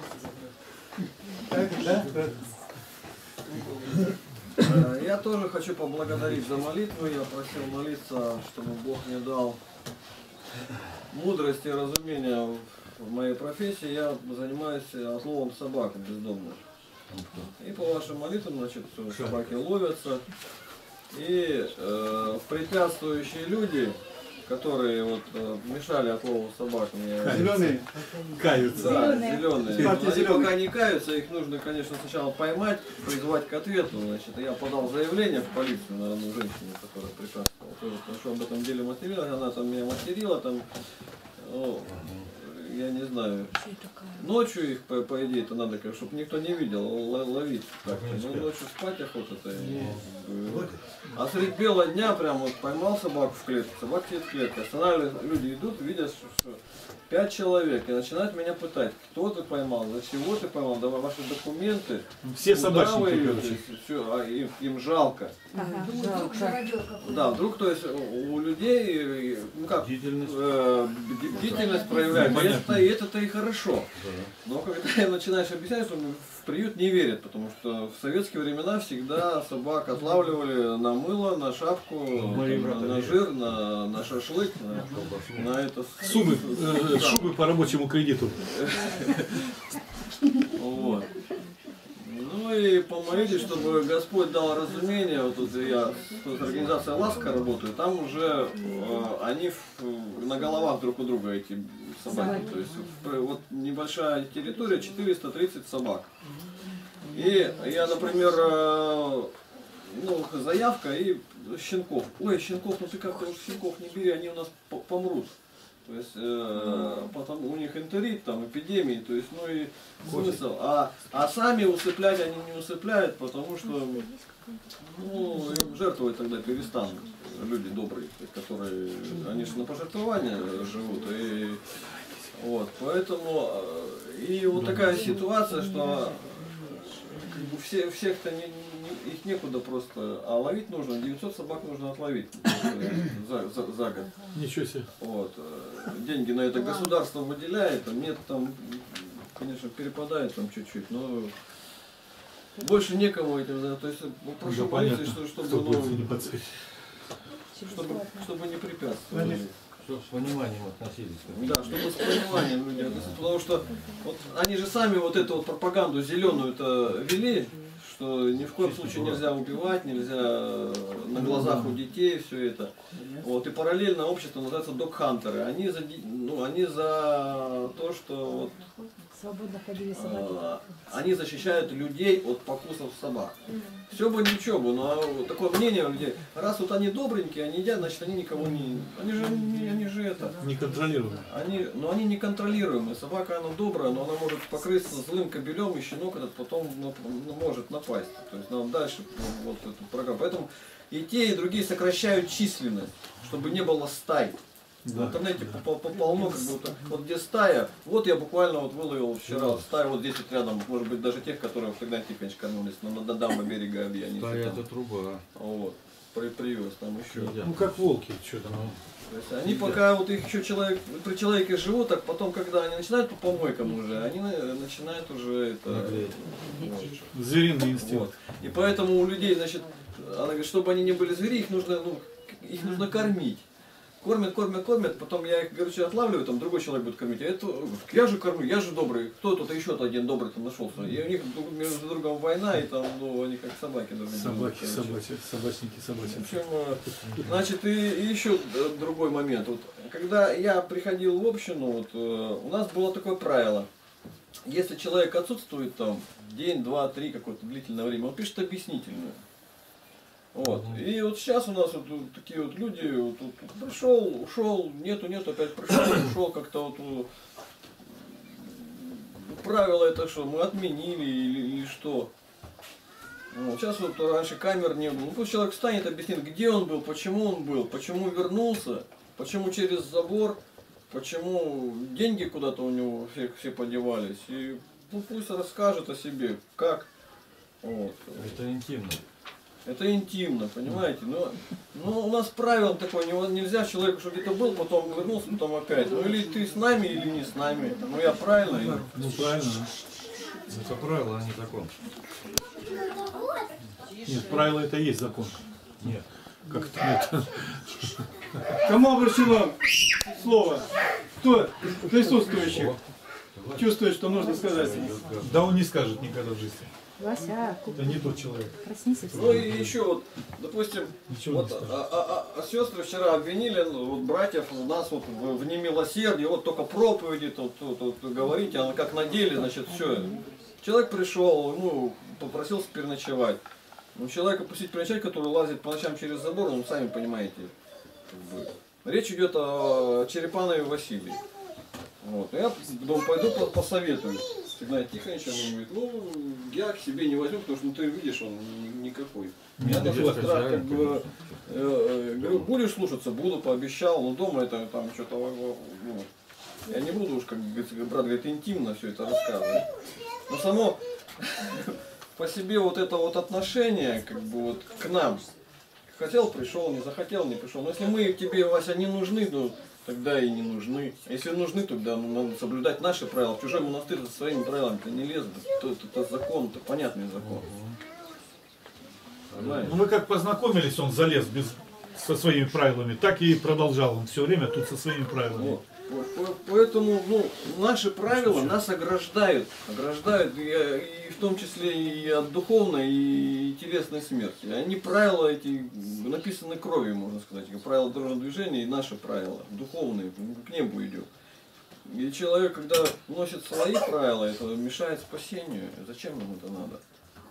Я тоже хочу поблагодарить за молитву. Я просил молиться, чтобы Бог мне дал мудрости и разумения в моей профессии. Я занимаюсь отловом собак бездомных. И по вашим молитвам, значит, собаки ловятся. И препятствующие люди, которые вот мешали отлову собак, зеленые каются. Да, зеленые. Они пока не каются, их нужно, конечно, сначала поймать, призвать к ответу. Значит, я подал заявление в полицию на одну женщину, которая препятствовала. Тоже хорошо об этом деле материлась. Она там меня материла, там, ну, я не знаю. Ночью их, по идее-то надо, чтобы никто не видел, ловить. Так, ну, ночью спать охота-то. А средь бела дня прям вот поймал собаку в клетке, собака сидит в клетке. Останавливаются, люди идут, видят, что 5 человек, и начинают меня пытать, кто ты поймал, за чего ты поймал, давай ваши документы. Все собачники, все, им жалко. Ага, жалко. Да, вдруг, то есть у людей, ну как, бдительность проявляет, и это-то и хорошо. Но когда начинаешь объяснять, что в приют не верят, потому что в советские времена всегда собак отлавливали на мыло, на шапку, на жир, на шашлык, на это. Шубы по рабочему кредиту. Вот. Ну и помолитесь, чтобы Господь дал разумение. Вот тут я с организацией «Ласка» работаю, там уже они на головах друг у друга, эти собаки. То есть вот небольшая территория, 430 собак. И я, например, ну, заявка и щенков. Ой, щенков, ну ты как-то щенков не бери, они у нас помрут. То есть, потом у них энтерит, там, эпидемии, то есть, ну и смысл. А сами усыплять они не усыпляют, потому что, ну, жертвовать тогда перестанут люди добрые, которые, они же на пожертвования живут. И вот, поэтому, и вот такая ситуация, что как бы всех-то их некуда просто, а ловить нужно, 900 собак нужно отловить за год. Ничего себе. Вот. Деньги на это государство выделяет, мне там, конечно, перепадает там чуть-чуть, но больше некому этим заняться. То есть прошу полицию, чтобы не препятствовали. Чтобы с пониманием относились. Да, чтобы с пониманием люди относились. Потому что вот они же сами вот эту вот пропаганду зеленую-то вели, что ни в коем случае нельзя убивать, нельзя на глазах у детей все это. Вот, и параллельно общество называется догхантеры. Они за то, что вот, свободно ходили собаки. Они защищают людей от покусов собак. Все бы ничего бы, но такое мнение у людей. Раз вот они добренькие, они едят, значит они никого не... Они же это... Неконтролируемые. Но они неконтролируемые. Собака, она добрая, но она может покрыться злым кобелем, и щенок этот потом может напасть. То есть нам дальше вот эту программу. Поэтому и те, и другие сокращают численность, чтобы не было стай. Да. В интернете полно, как будто, вот где стая, вот я буквально вот выловил вчера стаю вот здесь вот рядом, может быть даже тех, которые тогда тихонечко кормились, на дамбе берега Оби. Стая это труба. Вот, привез там еще. Ну как волки, что там. То есть они пока вот их еще при человеке живут, так потом, когда они начинают по помойкам уже, они начинают уже это... Вот, звериный инстинкт. Вот. И поэтому у людей, значит, она говорит, чтобы они не были звери, их нужно кормить. Кормят, потом я их, короче, отлавливаю, там другой человек будет кормить, а это, я же кормлю, я же добрый, кто тут еще один добрый там нашелся. И у них между другом война, и там, ну, они как собаки должны быть. Собачники. В общем, значит, и еще другой момент. Вот, когда я приходил в общину, вот, у нас было такое правило. Если человек отсутствует там день, два, три, какое-то длительное время, он пишет объяснительную. Вот. И вот сейчас у нас вот такие вот люди, вот, пришел, ушел, нету, опять пришел, ушел, как-то вот правило это что, мы отменили или что. Вот. Сейчас вот раньше камер не было. Ну пусть человек встанет, объяснит, где он был, почему вернулся, почему через забор, почему деньги куда-то у него все подевались. И ну, пусть расскажет о себе, как. Вот. Это интимно. Это интимно, понимаете? Но у нас правило такое, нельзя человеку, что где-то был, потом вернулся, потом опять. Ну или ты с нами, или не с нами. Ну я правильно? Ну правильно. Это правило, а не закон. Нет, правило это и есть закон. Нет. Как-то нет. Кому обращено слово? Кто присутствующий чувствует, что нужно сказать? Да он не скажет никогда в жизни. Вася, это не тот человек. Проснись. Ну и еще вот, допустим, вот, сестры вчера обвинили вот, братьев у нас вот в немилосердии, вот только проповеди тут говорите, а как на деле, значит, все. Человек пришел, ему попросился переночевать. Ну, человека пустить переночевать, который лазит по ночам через забор, ну, сами понимаете. Как бы. Речь идет о Черепанове Василии. Вот. Я думаю, пойду посоветую. Всегда тихонечко, он говорит, ну, я к себе не возьму, потому что ну, ты видишь, он никакой. Я даже как бы, говорю, будешь слушаться, буду, пообещал, но дома это там что-то, ну, я не буду уж, как брат говорит, интимно все это рассказывать. Но само по себе вот это вот отношение, как бы вот к нам, хотел, пришел, не захотел, не пришел. Но если мы тебе, Вася, не нужны, то тогда и не нужны. Если нужны, тогда надо соблюдать наши правила. В чужой монастырь со своими правилами-то не лезут. Это закон, это понятный закон. Понимаешь? Ну мы как познакомились, он залез со своими правилами, так и продолжал. Он все время тут со своими правилами. Вот. Поэтому ну, наши правила нас ограждают и в том числе и от духовной и телесной смерти. Они правила эти написаны кровью, можно сказать, правила дорожного движения и наши правила духовные, к небу идет. И человек, когда носит свои правила, это мешает спасению. Зачем нам это надо?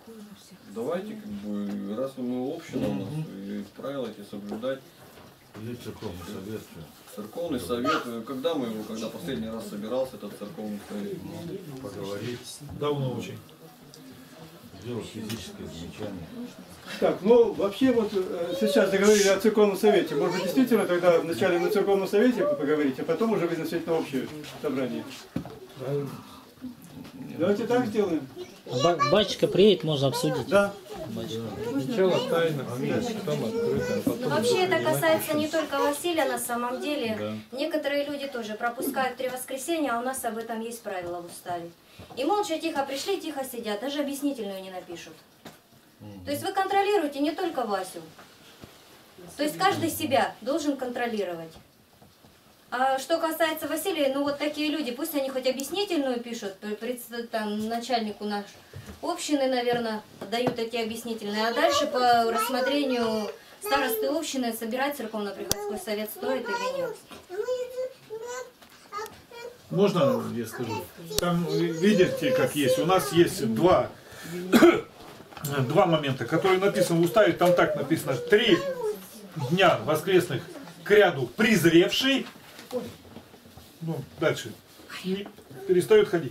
давайте, как бы, раз мы община у нас, и правила эти соблюдать. Или церковный совет. Церковный совет, когда последний раз собирался этот церковный совет? Поговорить. Давно очень. Сделать физическое замечание. Так, ну вообще вот сейчас заговорили о церковном совете. Может быть, действительно тогда вначале на церковном совете поговорить, а потом уже выносить на общее собрание. Давайте так сделаем. Батюшка приедет, можно обсудить. Да. Сначала тайно, потом открыто. Но вообще это касается не только Василия на самом деле. Да. Некоторые люди тоже пропускают 3 воскресенья, а у нас об этом есть правило в уставе. И молча тихо пришли, тихо сидят, даже объяснительную не напишут. То есть вы контролируете не только Васю. То есть каждый себя должен контролировать. А что касается Василия, ну вот такие люди, пусть они хоть объяснительную пишут, там, начальнику наш общины, наверное, дают эти объяснительные, а дальше по рассмотрению старосты общины собирать церковно-приходской совет стоит или нет. Можно я скажу? Там видите, как есть. У нас есть два момента, которые написаны в уставе. Там так написано: 3 дня воскресных к ряду презревший. Ну, дальше. И перестает ходить.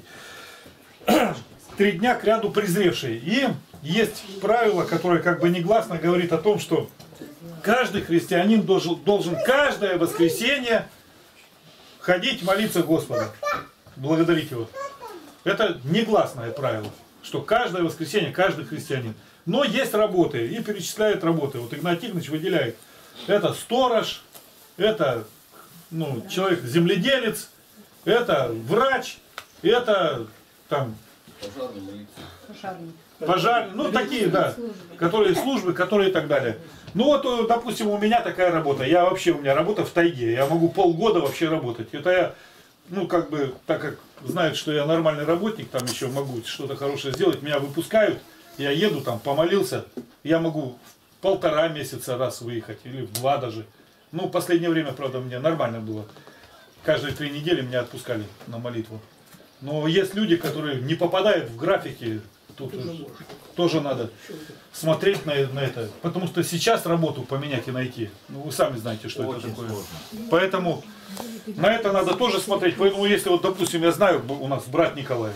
3 дня к ряду презревший. И есть правило, которое как бы негласно говорит о том, что каждый христианин должен каждое воскресенье ходить молиться Господу, благодарить Его. Это негласное правило, что каждое воскресенье, каждый христианин. Но есть работы, и перечисляют работы. Вот Игнат Тихонович выделяет. Это сторож, это человек-земледелец, это врач, это там пожарный, ну такие, да, которые службы, которые и так далее. Ну вот, допустим, у меня такая работа. У меня работа в тайге. Я могу полгода вообще работать. Это я, так как знают, что я нормальный работник, там еще могу что-то хорошее сделать, меня выпускают, я еду там, помолился, я могу в 1,5 месяца раз выехать, или в 2 даже. Ну, в последнее время, правда, мне нормально было. Каждые 3 недели меня отпускали на молитву. Но есть люди, которые не попадают в графики, тут тоже надо смотреть на это. Потому что сейчас работу поменять и найти, вы сами знаете, что очень это такое. Сложно. Поэтому на это надо тоже смотреть. Поэтому если, вот, допустим, я знаю, у нас брат Николай,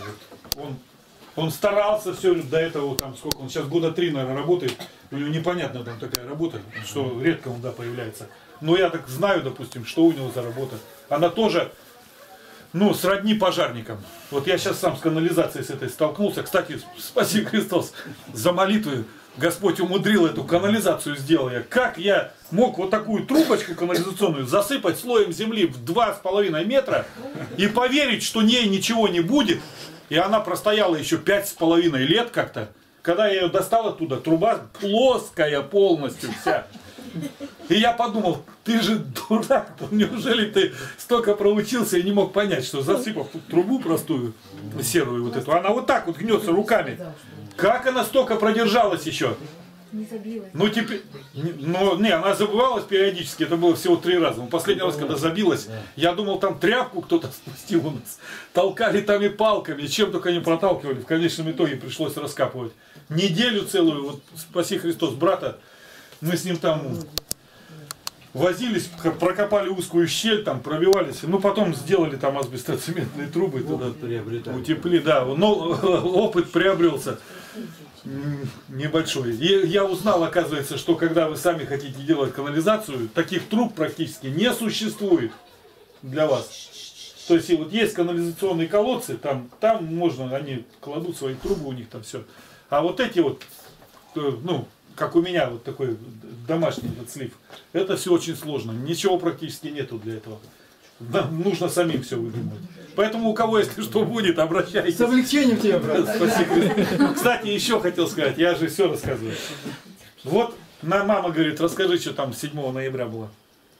он старался все до этого, там сколько, он сейчас года 3, наверное, работает. У него непонятно там такая работа, что редко он появляется. Но я так знаю, допустим, что у него за работа. Она тоже, сродни пожарникам. Вот я сейчас сам с канализацией с этой столкнулся. Кстати, спаси Христос за молитвы. Господь умудрил эту канализацию сделать. Как я мог вот такую трубочку канализационную засыпать слоем земли в 2,5 метра и поверить, что ней ничего не будет. И она простояла еще 5,5 лет как-то. Когда я ее достал оттуда, труба плоская полностью вся. И я подумал, ты же дурак, неужели ты столько проучился и не мог понять, что засыпав трубу простую, серую вот эту, она вот так вот гнется руками. Как она столько продержалась еще? Не забилась. Теперь, она забывалась периодически, это было всего 3 раза. Последний раз, когда забилась, я думал, там тряпку кто-то спустил у нас. Толкали там и палками, и чем только не проталкивали. В конечном итоге пришлось раскапывать. Неделю целую, вот спаси Христос, брата, мы с ним там возились, прокопали узкую щель, там пробивались. Потом сделали там асбестоцементные трубы. Утепли, да. Но опыт приобрелся небольшой. И я узнал, оказывается, что когда вы сами хотите делать канализацию, таких труб практически не существует для вас. То есть вот есть канализационные колодцы, там можно, они кладут свои трубы, у них там все. А вот эти вот, как у меня вот такой домашний вот слив, это все очень сложно. Ничего практически нету для этого. Нужно самим все выдумывать. Поэтому у кого, если что будет, обращайтесь. С облегчением тебе, брат. Спасибо. Кстати, еще хотел сказать, я же все рассказываю. Вот мама говорит, расскажи, что там 7 ноября было.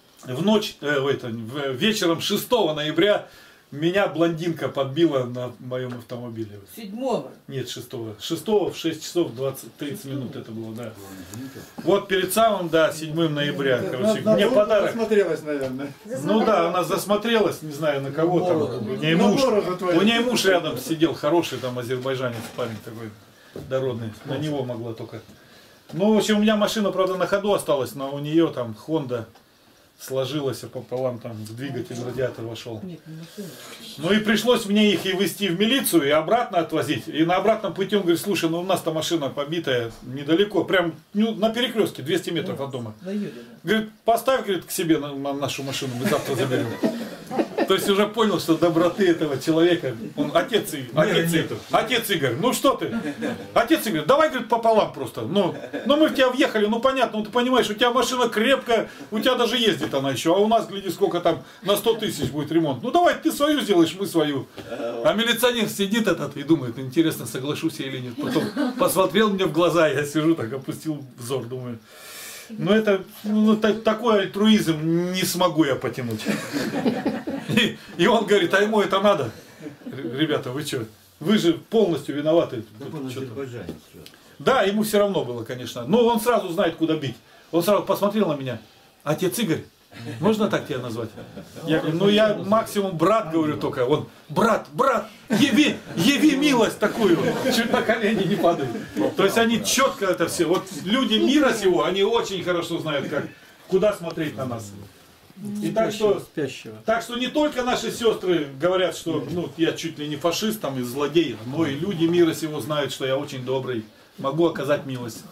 Вечером 6 ноября меня блондинка подбила на моем автомобиле. 7-го? Нет, 6-го. 6-го в 6 часов 30 минут это было, да. Вот перед самым, 7 ноября, короче, мне подарок. Засмотрелась, наверное. Она засмотрелась, не знаю на кого там. У нее муж рядом сидел, хороший там азербайджанец, парень такой. дородный. На него могла только. Ну, в общем, у меня машина, правда, на ходу осталась, но у нее там Honda сложилась пополам, там в двигатель радиатор вошел. Ну и пришлось мне их и везти в милицию, и обратно отвозить. И на обратном пути он говорит: слушай, ну у нас-то машина побитая недалеко, прям на перекрестке, 200 метров от дома. Говорит, поставь, говорит, к себе нашу машину, мы завтра заберем. То есть уже понял, что доброты этого человека, он отец Игорь, ну что ты? Отец Игорь, давай, говорит, пополам просто. Ну мы в тебя въехали, ну понятно, ну ты понимаешь, у тебя машина крепкая, у тебя даже ездит она еще, а у нас, гляди, сколько там на 100 тысяч будет ремонт. Ну давай ты свою сделаешь, мы свою. А милиционер сидит этот и думает, интересно, соглашусь я или нет. Потом посмотрел мне в глаза, я сижу так, опустил взор, думаю. Ну это, такой альтруизм не смогу я потянуть. И он говорит, а ему это надо? Ребята, вы что? Вы же полностью виноваты. Да, ему все равно было, конечно. Но он сразу знает, куда бить. Он сразу посмотрел на меня. Отец Игорь, можно так тебя назвать? Я говорю, ну я максимум брат, говорю только. Он, брат, яви милость такую. Чуть на колени не падает. То есть они четко это все. Вот люди мира сего, они очень хорошо знают, куда смотреть на нас. И так что не только наши сестры говорят, что я чуть ли не фашист там, и злодей, но и люди мира сего знают, что я очень добрый, могу оказать милость.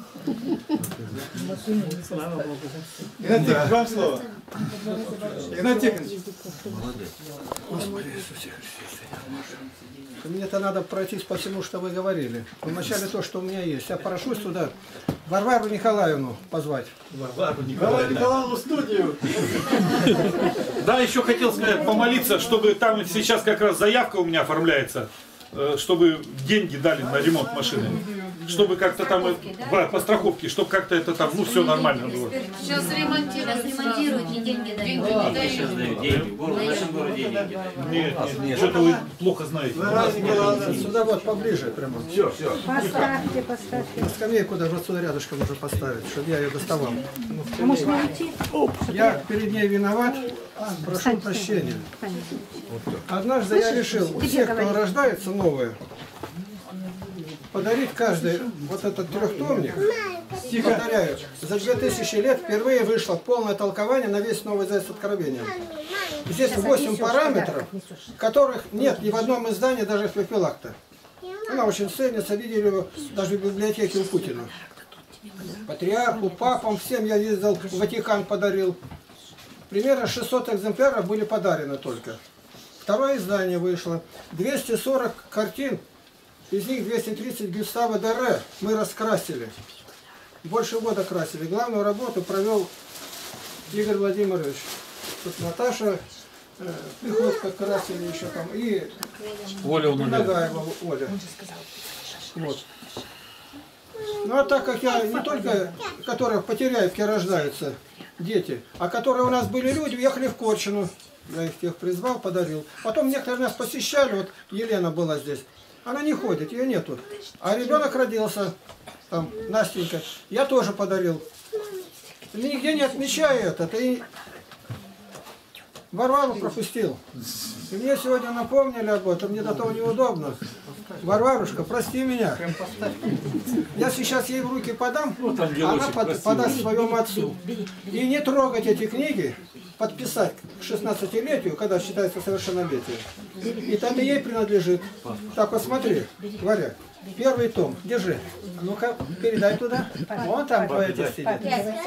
Игнатий, вам слово. Игнатий Тихонович. Мне-то надо пройтись по всему, что вы говорили. Вначале то, что у меня есть. Я прошусь туда, Варвару Николаевну позвать. Варвару Николаевну в студию. Да, еще хотел сказать, помолиться, чтобы там сейчас как раз заявка у меня оформляется, чтобы деньги дали на ремонт машины. Чтобы как-то там, по страховке, чтобы как-то это там, все нормально было. Сейчас ремонтируют, и деньги дают. Сейчас дают деньги. В нашем городе деньги. Нет, что-то вы плохо знаете. Сюда вот поближе прямо. Все. Поставьте. Скамейку даже вот сюда рядышком можно поставить, чтобы я ее доставал. А может не уйти? Я перед ней виноват, прошу прощения. Однажды я решил, все, кто рождается новые, подарить каждый вот этот трехтомник. Повторяю, за 2000 лет впервые вышло полное толкование на весь Новый Завет с Откровением. Здесь 8 параметров, которых нет ни в одном издании, даже в Феофилакте. Она очень ценится, видели ее даже в библиотеке у Путина. Патриарху, папам, всем я ездил, в Ватикан подарил. Примерно 600 экземпляров были подарены только. Второе издание вышло. 240 картин. Из них 230 Гюстава Дере мы раскрасили. Больше года красили. Главную работу провел Игорь Владимирович. Тут Наташа, Приходько красили еще там. И Оля Нагаева, Оля. Вот. Ну а так как я не только, которые в Потеряевке рождаются, дети, а которые у нас были люди, уехали в Корчину. Я их всех призвал, подарил. Потом некоторые нас посещали, вот Елена была здесь. Она не ходит, ее нету. А ребенок родился, там, Настенька, я тоже подарил. Нигде не отмечаю это. И Варвару пропустил. И мне сегодня напомнили об этом, мне до того неудобно. Варварушка, прости меня. Я сейчас ей в руки подам, она подаст своему отцу. И не трогать эти книги, подписать к 16-летию, когда считается совершеннолетие. И тогда ей принадлежит. Так, вот смотри, Варя, первый том, держи. Ну-ка, передай туда. Вон там поэти сидит.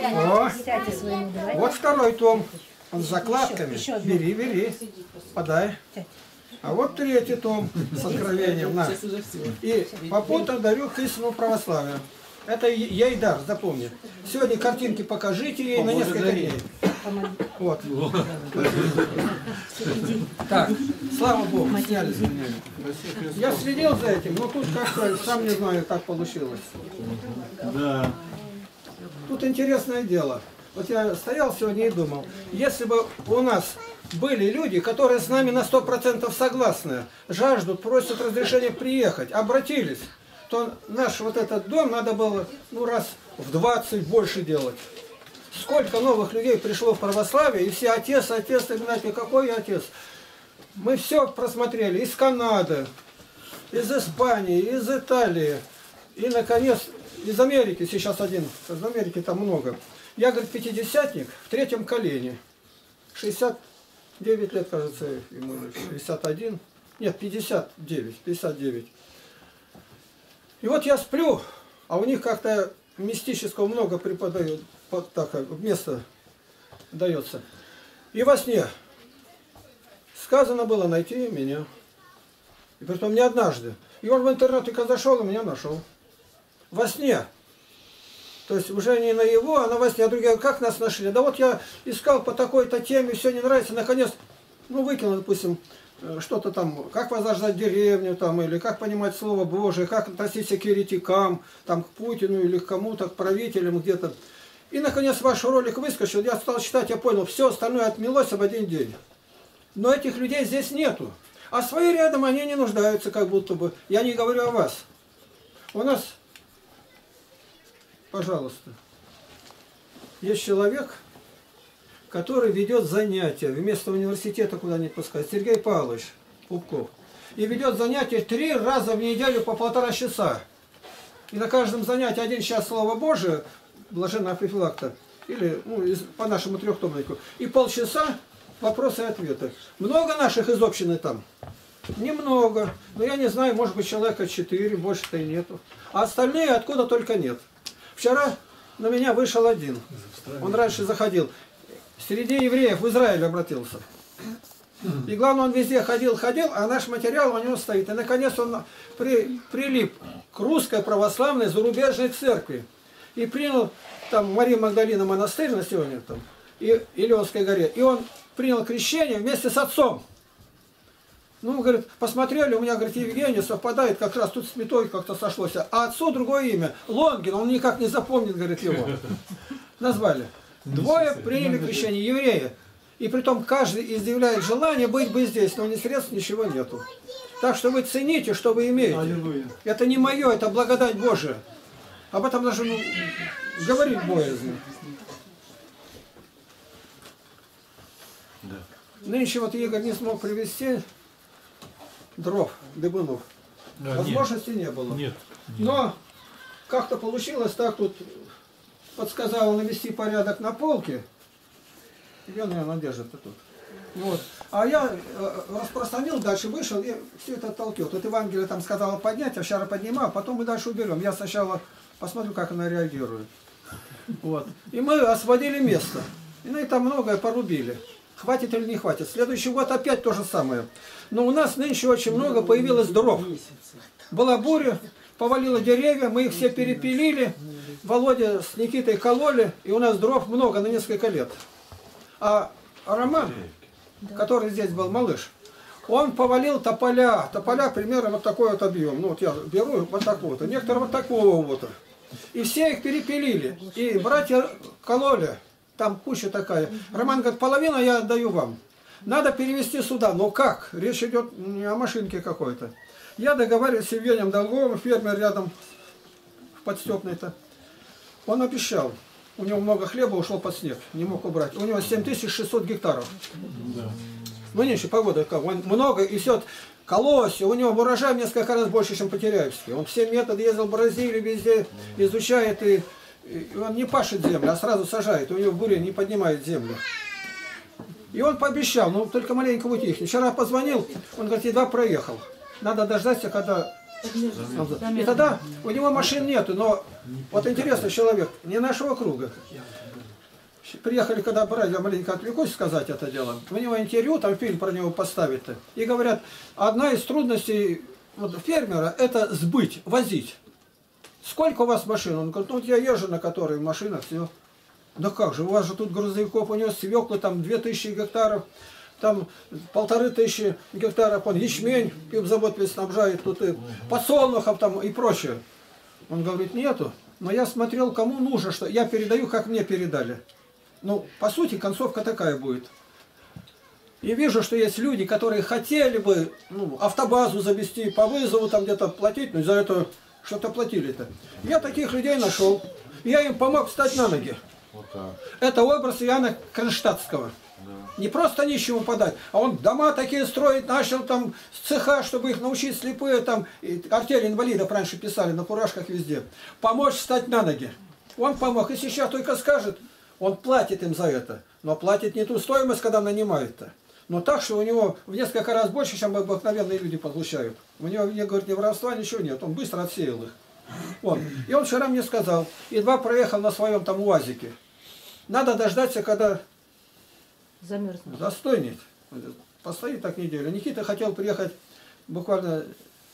Вот второй том. Он с закладками. Бери, подай. А вот третий том с откровением. На. И попутно дарю к истинному православию. Это ей дар, запомни. Сегодня картинки покажите ей на несколько дней. Вот. Так, слава Богу, сняли с меня. Я следил за этим, но тут как-то сам не знаю, как получилось. Да. Тут интересное дело. Вот я стоял сегодня и думал, если бы у нас были люди, которые с нами на 100% согласны, жаждут, просят разрешения приехать, обратились, то наш вот этот дом надо было раз в 20 больше делать. Сколько новых людей пришло в православие, и все отец, Игнатий, какой я отец? Мы все просмотрели из Канады, из Испании, из Италии. И, наконец, из Америки, сейчас один, из Америки там много. Я, говорит, пятидесятник в 3-м колене. 69 лет, кажется, ему 61. Нет, 59. И вот я сплю, а у них как-то мистического много преподают, вот так, место дается. И во сне сказано было найти меня. И притом не однажды. И он в интернет только зашел и меня нашел. Во сне. То есть уже не на его, а на во сне. А другие говорят, как нас нашли? Да вот я искал по такой-то теме, все не нравится. Наконец, ну выкинул, допустим, что-то там, как возрождать деревню, там, или как понимать Слово Божие, как относиться к еретикам, там, к Путину или к кому-то, к правителям где-то. И, наконец, ваш ролик выскочил, я стал читать, я понял, все остальное отмелось в один день. Но этих людей здесь нету. А свои рядом они не нуждаются, как будто бы. Я не говорю о вас. У нас, пожалуйста, есть человек, который ведет занятия, вместо университета куда-нибудь пускать, Сергей Павлович Пупков. И ведет занятия 3 раза в неделю по 1,5 часа. И на каждом занятии 1 час Слова Божие, блаженная профилакта, или ну, по нашему 3-томнику, и полчаса вопросы и ответы. Много наших из общины там? Немного. Но я не знаю, может быть, человека 4, больше-то и нету. А остальные откуда только нет. Вчера на меня вышел один. Он раньше заходил. Среди евреев в Израиле обратился. И главное, он везде ходил, а наш материал у него стоит. И наконец он прилип к русской православной зарубежной церкви. И принял там Мария Магдалина монастырь на сегодня там, и Илионской горе. И он принял крещение вместе с отцом. Ну, говорит, посмотрели, у меня, говорит, Евгений совпадает, как раз тут с Метой как-то сошлось. А отцу другое имя, Лонгин, он никак не запомнит, говорит, его. Назвали. 2 приняли крещение, евреи. И притом каждый изъявляет желание быть бы здесь, но ни средств, ничего нету. Так что вы цените, что вы имеете. Аллилуйя. Это не мое, это благодать Божия. Об этом даже говорить боязно. Да. Нынче вот Игорь не смог привезти дров, дыбунов. Возможности не было. Нет. Но как-то получилось так, тут подсказал навести порядок на полке. И он, наверное, держит тут. Вот. А я распространил, дальше вышел и все это оттолкнул. Тут Евангелие там сказала поднять, а вчера поднимал, а потом мы дальше уберем. Я сначала посмотрю, как она реагирует. Вот. И мы освободили место. Ну и там многое порубили. Хватит или не хватит. Следующий год опять то же самое. Но у нас нынче очень много появилось дров. Была буря, повалило деревья, мы их все перепилили. Володя с Никитой кололи, и у нас дров много на несколько лет. А Роман, который здесь был малыш, он повалил тополя. Тополя примерно вот такой вот объем. Ну вот я беру вот такого вот, некоторые вот такого вот. И все их перепилили. И братья кололи. Там куча такая. Роман говорит, половину я отдаю вам. Надо перевезти сюда. Но как? Речь идет не о машинке какой-то. Я договариваюсь с Евгением Долговым, фермер рядом в Подстепной-то. Он обещал. У него много хлеба ушло под снег. Не мог убрать. У него 7600 гектаров. Да. Ну, нынче погода как. Он много и все. Колосье. У него урожай несколько раз больше, чем Потеряевский. Он все методы ездил в Бразилию, везде изучает и он не пашет землю, а сразу сажает. У него буря не поднимает землю. И он пообещал, но только маленько утихнет. Вчера позвонил, он говорит, едва проехал. Надо дождаться, когда... И тогда у него машин нету, но вот интересный человек, не нашего круга. Приехали, когда брать, я маленько отвлекусь сказать это дело. У него интервью, там фильм про него поставить-то. И говорят, одна из трудностей вот, фермера это сбыть, возить. Сколько у вас машин? Он говорит, ну вот я езжу на которой машина, все. Да как же, у вас же тут грузовиков, у него свеклы, там 2000 гектаров, там 1500 гектаров, он ячмень, пивзавод весь снабжает, тут и подсолнухов там и прочее. Он говорит, нету, но я смотрел, кому нужно, что я передаю, как мне передали. Ну, по сути, концовка такая будет. И вижу, что есть люди, которые хотели бы автобазу завести, по вызову там где-то платить, но за это что-то платили-то. Я таких людей нашел. Я им помог встать на ноги. Вот так. Это образ Иоанна Кронштадтского. Да. Не просто нищему подать, а он дома такие строить начал, там, цеха, чтобы их научить слепые, там, артель инвалидов раньше писали на фуражках везде. Помочь встать на ноги. Он помог. И сейчас только скажет, он платит им за это. Но платит не ту стоимость, когда нанимают-то. Но так, что у него в несколько раз больше, чем обыкновенные люди получают. У него, мне говорят, ни воровства, ничего нет. Он быстро отсеял их. Вот. И он вчера мне сказал, едва проехал на своем там УАЗике. Надо дождаться, когда замерзнет. Застойнет. Постоит так неделю. Никита хотел приехать буквально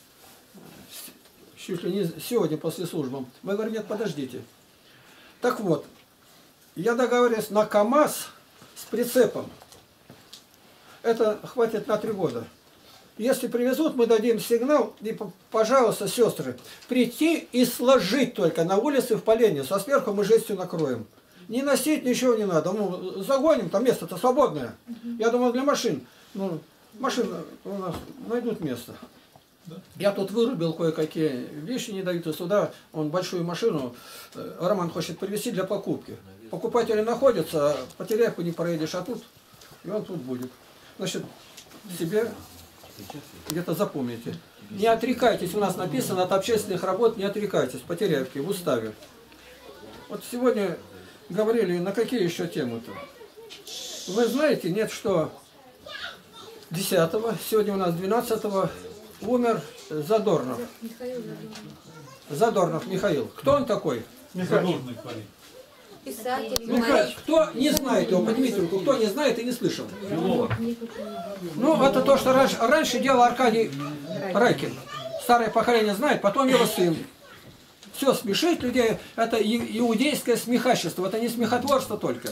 чуть ли не сегодня после службы. Мы говорим, нет, подождите. Так вот, я договорюсь на КАМАЗ с прицепом. Это хватит на 3 года. Если привезут, мы дадим сигнал, и, пожалуйста, сестры, прийти и сложить только на улице в поленницу, а сверху мы жестью накроем. Не носить ничего не надо. Ну, загоним, там место-то свободное. Я думал, для машин. Ну, машины у нас найдут место. Я тут вырубил кое-какие вещи, не дают сюда. Он большую машину, Роман хочет привезти для покупки. Покупатели находятся, по Теряевку не проедешь, а тут, и он тут будет. Значит, себе где-то запомните. Не отрекайтесь, у нас написано, от общественных работ не отрекайтесь, по Теряевке, в уставе. Вот сегодня говорили, на какие еще темы-то? Вы знаете, нет, что 10-го, сегодня у нас 12-го, умер Задорнов. Задорнов Михаил. Кто он такой? Писатель. Михаил. Кто не знает его, поднимите руку, кто не знает и не слышал. Ну, это то, что раньше делал Аркадий Райкин. Старое поколение знает, потом его сын. Все, смешить людей, это иудейское смехачество, это не смехотворство только.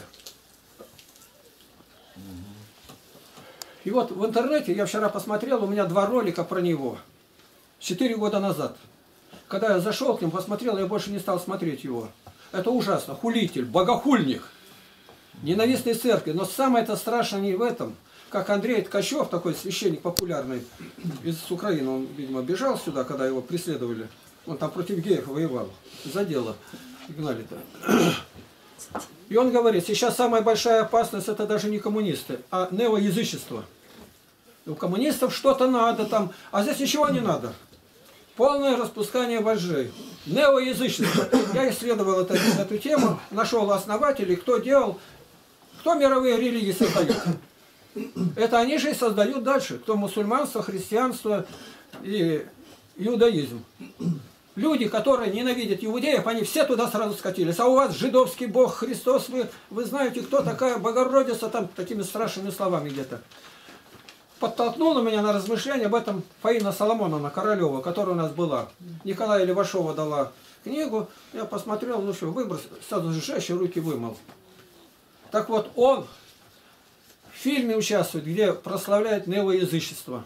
И вот в интернете, я вчера посмотрел, у меня 2 ролика про него. 4 года назад. Когда я зашел к ним, посмотрел, я больше не стал смотреть его. Это ужасно. Хулитель, богохульник. Ненавистный церкви. Но самое это страшное не в этом. Как Андрей Ткачев, такой священник популярный из Украины, он, видимо, бежал сюда, когда его преследовали. Он там против геев воевал. За дело гнали-то. И он говорит, сейчас самая большая опасность это даже не коммунисты, а неоязычество. У коммунистов что-то надо там, а здесь ничего не надо. Полное распускание вожжей. Неоязычество. Я исследовал эту тему, нашел основателей, кто делал, кто мировые религии создает. Это они же и создают дальше. Кто мусульманство, христианство и иудаизм. Люди, которые ненавидят иудеев, они все туда сразу скатились. А у вас жидовский бог Христос, вы знаете, кто такая Богородица, там такими страшными словами где-то. Подтолкнула меня на размышления об этом Фаина Соломоновна Королева, которая у нас была. Николая Левашова дала книгу. Я посмотрел, ну что, выброс, сразу же жеще руки вымыл. Так вот, он в фильме участвует, где прославляет неоязычество.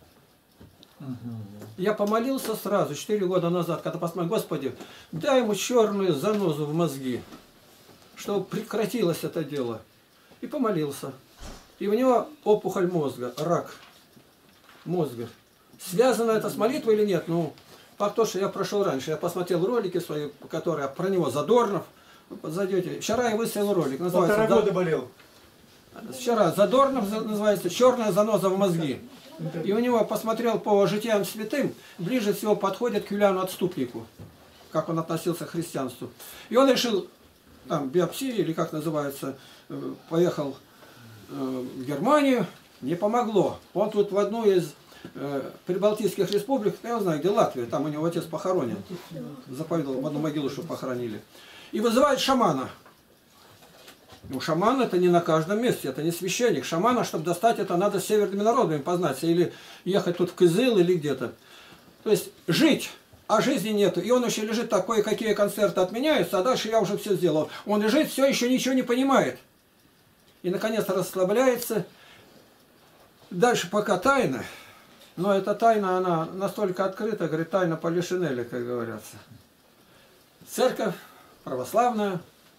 Я помолился сразу, 4 года назад, когда посмотрел, Господи, дай ему черную занозу в мозги, чтобы прекратилось это дело. И помолился. И у него опухоль мозга, рак мозга. Связано это с молитвой или нет? Ну, факт то, что я прошел раньше. Я посмотрел ролики свои, которые про него Задорнов. Зайдете. Вчера я выставил ролик. Называется, 1,5 года болел. Вчера Задорнов называется «Черная заноза в мозги». И у него, посмотрел по житиям святым, ближе всего подходит к Юлиану Отступнику, как он относился к христианству. И он решил, там, биопсия, или как называется, поехал в Германию, не помогло. Он тут в одну из прибалтийских республик, я знаю, где Латвия, там у него отец похоронен, заповедовал в одну могилу, чтобы похоронили. И вызывает шамана. Ну, шаман это не на каждом месте, это не священник. Шамана, чтобы достать, это надо с северными народами познаться, или ехать тут в Кызыл, или где-то. То есть жить, а жизни нету. И он еще лежит, так, кое-какие концерты отменяются, а дальше я уже все сделал. Он лежит, все еще ничего не понимает. И, наконец, расслабляется. Дальше пока тайна, но эта тайна, она настолько открыта, говорит, тайна Полишинеля, как говорится. Церковь православная,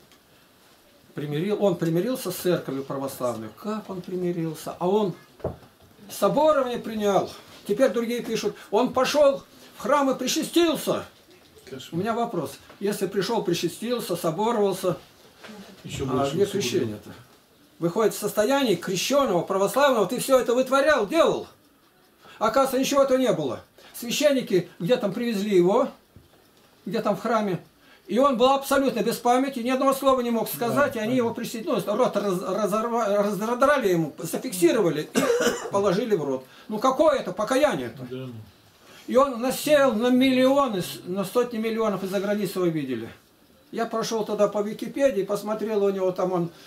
он примирился с церковью православной. Как он примирился? А он соборование принял. Теперь другие пишут, он пошел в храм и причастился. У меня вопрос. Если пришел, причастился, соборовался, А где крещение-то? Выходит в состоянии крещенного, православного, ты все это вытворял, делал. Оказывается, ничего этого не было. Священники где там привезли его, где там в храме, и он был абсолютно без памяти, ни одного слова не мог сказать, и они его присоединили, рот разодрали ему, зафиксировали и положили в рот. Ну какое это покаяние-то? И он насеял на миллионы, на сотни миллионов из-за границы его видели. Я прошел тогда по Википедии, посмотрел у него там он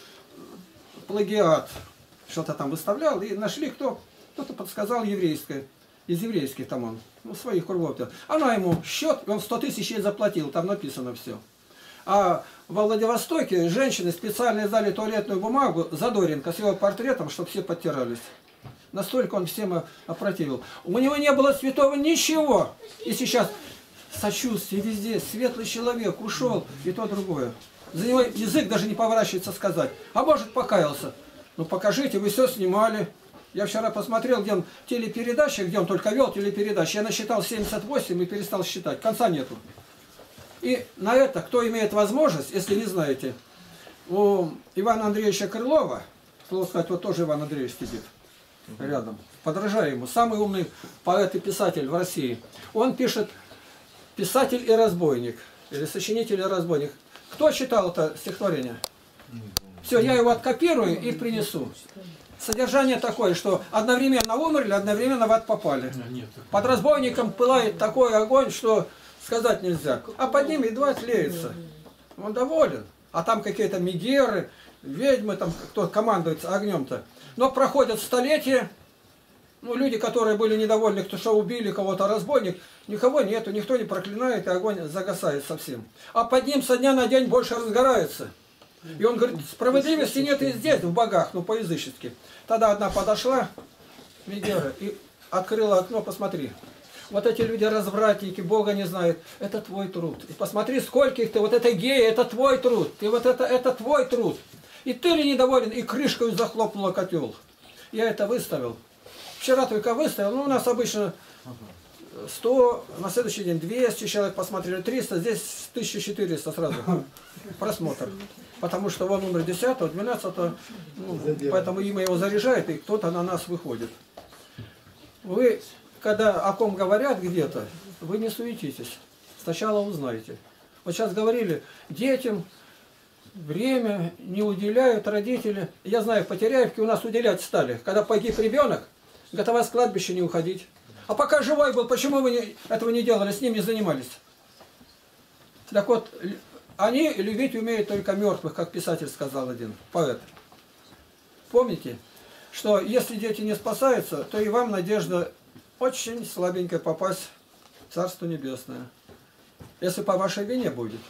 плагиат, что-то там выставлял, и нашли кто-то подсказал еврейское, из еврейских там он, ну, своих кругов. Она ему счет, и он 100 тысяч ей заплатил, там написано все. А во Владивостоке женщины специально издали туалетную бумагу Задоренко с его портретом, чтобы все подтирались. Настолько он всем опротивил. У него не было святого ничего. И сейчас сочувствие везде, светлый человек ушел, и то другое. За него язык даже не поворачивается сказать. А может, покаялся. Ну покажите, вы все снимали. Я вчера посмотрел, где он телепередачи, где он только вел телепередачи. Я насчитал 78 и перестал считать. Конца нету. И на это, кто имеет возможность, если не знаете, у Ивана Андреевича Крылова, слово сказать, вот тоже Иван Андреевич сидит рядом, подражаю ему, самый умный поэт и писатель в России. Он пишет «Писатель и разбойник», или «Сочинитель и разбойник». Кто читал это стихотворение? Все, я его откопирую и принесу. Содержание такое, что одновременно умерли, одновременно в ад попали. Под разбойником пылает такой огонь, что сказать нельзя. А под ним едва тлеется. Он доволен. А там какие-то мегеры, ведьмы, там кто командует огнем-то. Но проходят столетия. Ну, люди, которые были недовольны, кто что убили кого-то, разбойник, никого нету, никто не проклинает, и огонь загасает совсем. А под ним со дня на день больше разгорается. И он говорит, справедливости нет и здесь, в богах, ну по-язычески. Тогда одна подошла, Мегера, и открыла окно, посмотри. Вот эти люди развратники, Бога не знают, это твой труд. И посмотри, сколько их ты, вот это геи, это твой труд. Ты вот это твой труд. И ты ли недоволен, и крышкой захлопнула котел. Я это выставил. Вчера только выставил, ну у нас обычно 100, на следующий день 200 человек посмотрели, 300, здесь 1400 сразу просмотр. Потому что он умер 10-го, 12-го, ну, поэтому имя его заряжает, и кто-то на нас выходит. Вы, когда о ком говорят где-то, вы не суетитесь. Сначала узнаете. Вот сейчас говорили, детям время не уделяют родители. Я знаю, в Потеряевке у нас уделять стали. Когда погиб ребенок, готова с кладбища не уходить. А пока живой был, почему вы этого не делали, с ним не занимались? Так вот, они любить умеют только мертвых, как писатель сказал один, поэт. Помните, что если дети не спасаются, то и вам надежда очень слабенько попасть в Царство Небесное. Если по вашей вине будет.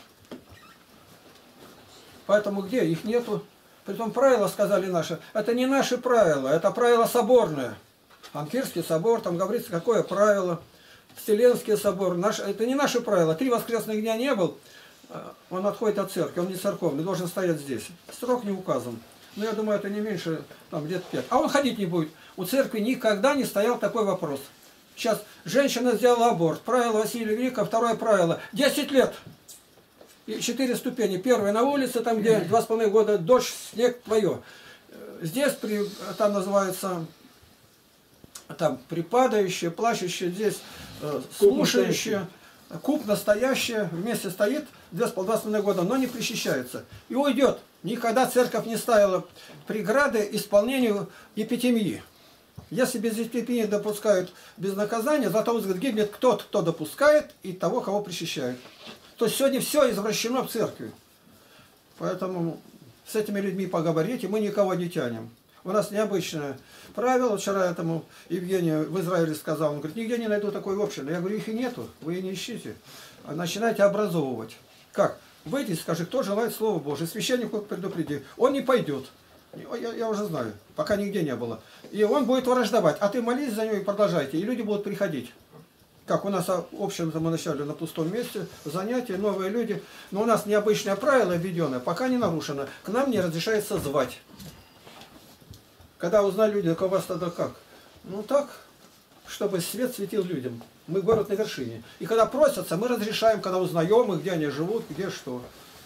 Поэтому где? Их нету. Притом правила, сказали наши, это не наши правила, это правило соборное. Анкирский собор, там говорится, какое правило. Вселенский собор, это не наши правила. 3 воскресных дня не был, он отходит от церкви, он не церковный, должен стоять здесь. Срок не указан. Но я думаю, это не меньше, там, где-то 5. А он ходить не будет. У церкви никогда не стоял такой вопрос. Сейчас женщина сделала аборт. Правило Василия Великого, второе правило. 10 лет. И 4 ступени. Первая на улице, там где 2,5 года, дождь, снег твое. Здесь, там называется, там припадающее, плачущее, здесь слушающее. Куб настоящее, вместе стоит 2,5 года, но не причащается. И уйдет. Никогда церковь не ставила преграды исполнению епитемии. Если без епитемии допускают без наказания, зато гибнет тот, кто допускает, и того, кого причащает. То есть сегодня все извращено в церкви. Поэтому с этими людьми поговорите, мы никого не тянем. У нас необычное правило. Вчера этому Евгению в Израиле сказал, он говорит, нигде не найду такой общины. Я говорю, их и нету, вы и не ищите. А начинайте образовывать. Как? Выйди и скажи, кто желает Слова Божие. Священнику предупреди. Он не пойдет. Я уже знаю, пока нигде не было. И он будет враждовать. А ты молись за него и продолжайте. И люди будут приходить. Как у нас общем мы начали на пустом месте, занятия, новые люди. Но у нас необычное правило введенное, пока не нарушено. К нам не разрешается звать. Когда узнали люди, так у вас тогда как? Ну так, чтобы свет светил людям. Мы город на вершине. И когда просятся, мы разрешаем, когда узнаем их, где они живут, где что.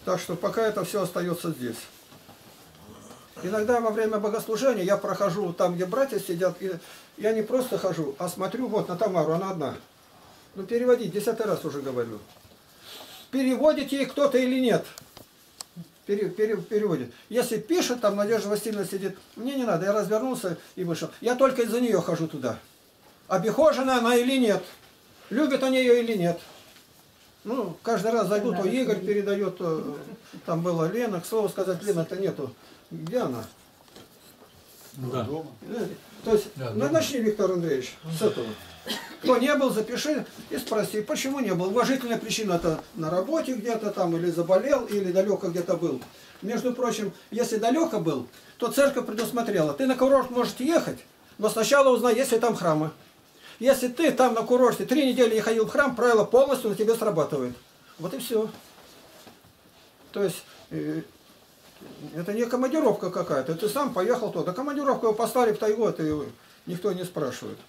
Так что пока это все остается здесь. Иногда во время богослужения я прохожу там, где братья сидят, и я не просто хожу, а смотрю вот на Тамару, она одна. Ну переводить, 10-й раз уже говорю. Переводит ей кто-то или нет? Переводит. Если пишет, там Надежда Васильевна сидит, мне не надо, я развернулся и вышел. Я только из-за нее хожу туда. Обихожена она или нет? Любят они ее или нет? Ну, каждый раз зайду, то Игорь передает, там была Лена, к слову сказать, Лена-то нету. Где она? Да. То есть, начни, Виктор Андреевич, с этого. Кто не был, запиши и спроси, почему не был. Уважительная причина — это на работе где-то там, или заболел, или далеко где-то был. Между прочим, если далеко был, то церковь предусмотрела. Ты на курорт можешь ехать, но сначала узнай, есть ли там храмы. Если ты там на курорте 3 недели не ходил в храм, правило полностью на тебе срабатывает. Вот и все. То есть, это не командировка какая-то. Ты сам поехал туда. Командировку его послали в тайгу, это никто не спрашивает.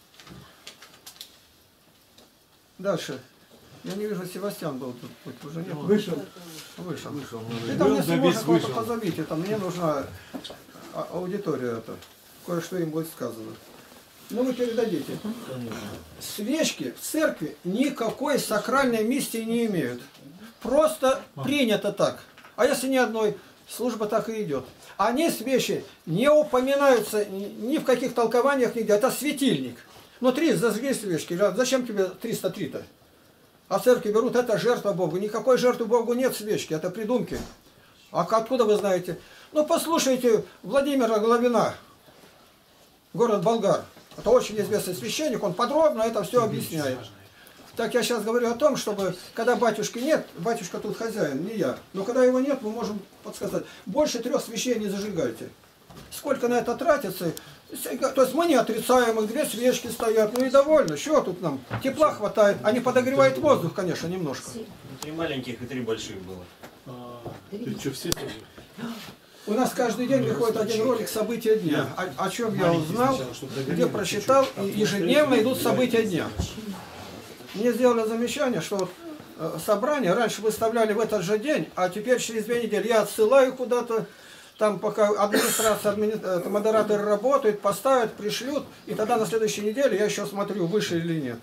Дальше. Я не вижу, Севастьян был тут. Уже нет. Вышел. Вышел. Ты там, если можно, кого-то позовите. Там мне нужна аудитория. Это. Кое-что им будет сказано. Ну, вы передадите. Свечки в церкви никакой сакральной миссии не имеют. Просто принято так. А если ни одной, служба так и идет. Они, свечи, не упоминаются ни в каких толкованиях, нигде. Это светильник. Внутри зажги свечки. Зачем тебе 303-то? А в церкви берут, это жертва Богу. Никакой жертвы Богу нет свечки, это придумки. А откуда вы знаете? Ну, послушайте Владимира Головина, город Болгар. Это очень известный священник, он подробно это все объясняет. Так я сейчас говорю о том, чтобы, когда батюшки нет, батюшка тут хозяин, не я, но когда его нет, мы можем подсказать. Больше 3 свечей не зажигайте. Сколько на это тратится? То есть мы не отрицаем, их 2 свечки стоят, ну и довольно. Чего тут нам? Тепла хватает. Они подогревают воздух, конечно, немножко. 3 маленьких и 3 больших было. Ты что, все тоже? У нас каждый день выходит один ролик «События дня». О чем я узнал, где прочитал, и ежедневно идут события дня. Мне сделали замечание, что собрание раньше выставляли в этот же день, а теперь через 2 недели я отсылаю куда-то, там пока администрация, модераторы работают, поставят, пришлют, и тогда на следующей неделе я еще смотрю, выше или нет.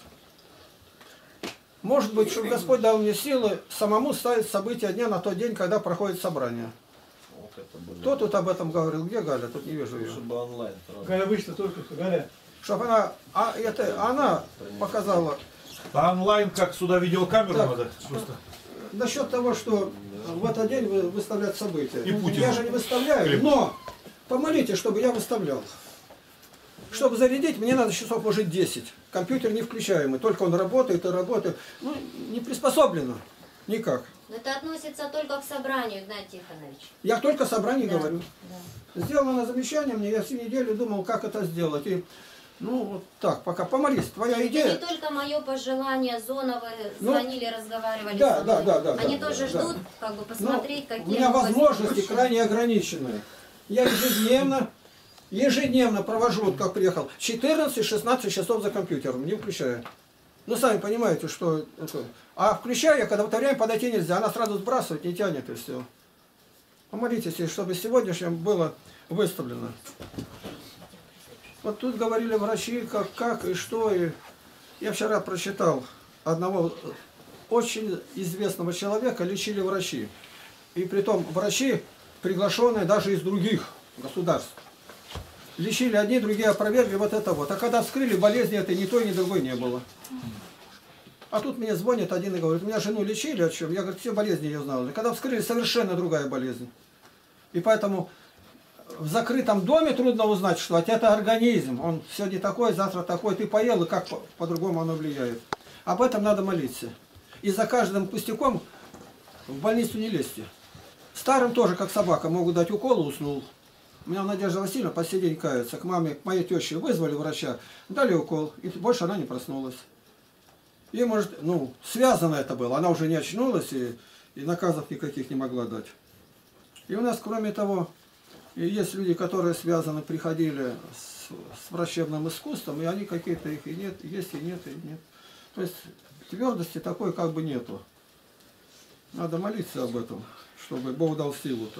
Может быть, чтобы Господь дал мне силы самому ставить события дня на тот день, когда проходит собрание. Кто тут об этом говорил? Где Галя? Тут не вижу ее. Чтобы онлайн. Галя вышла только что. Галя. Чтобы она показала. А онлайн как сюда видеокамеру так, надо? Просто. Насчет того, что в этот день выставлять события. И Путин. Я же не выставляю, но помолитесь, чтобы я выставлял. Чтобы зарядить, мне надо часов, может, 10. Компьютер не включаемый, только он работает и работает. Ну, не приспособлено. Никак. Но это относится только к собранию, Игнатий Тихонович. Я только о собрании говорю. Да. Сделано замечание мне, я всю неделю думал, как это сделать. И, ну, вот так, пока помолись. Твоя идея... Это не только мое пожелание, Зоновы звонили, разговаривали да, со мной. да. Они тоже ждут, как бы, посмотреть, какие... У меня возможности крайне ограниченные. Я ежедневно провожу, вот как приехал, 14-16 часов за компьютером, не включая. Ну, сами понимаете, что это... А включаю я, когда в это время подойти нельзя, она сразу сбрасывает, не тянет и все. Помолитесь, чтобы сегодняшнем было выставлено. Вот тут говорили врачи, как и что. И я вчера прочитал одного очень известного человека, лечили врачи. И притом врачи, приглашенные даже из других государств. Лечили одни, другие опровергли вот это вот. А когда вскрыли, болезни этой ни той, ни другой не было. А тут мне звонит один и говорит, меня жену лечили, о чем? Я говорю, все болезни ее знал. И когда вскрыли, совершенно другая болезнь. И поэтому в закрытом доме трудно узнать, что это организм. Он сегодня такой, завтра такой. Ты поел, и как по-другому оно влияет. Об этом надо молиться. И за каждым пустяком в больницу не лезьте. Старым тоже, как собака, могут дать укол, уснул. У меня Надежда Васильевна по сей день кается. К маме, к моей теще вызвали врача, дали укол. И больше она не проснулась. И, может, ну, связано это было. Она уже не очнулась и наказов никаких не могла дать. И у нас, кроме того, есть люди, которые связаны, приходили с врачебным искусством, и они какие-то их и нет, есть и нет, и нет. То есть твердости такой как бы нету. Надо молиться об этом, чтобы Бог дал силу-то.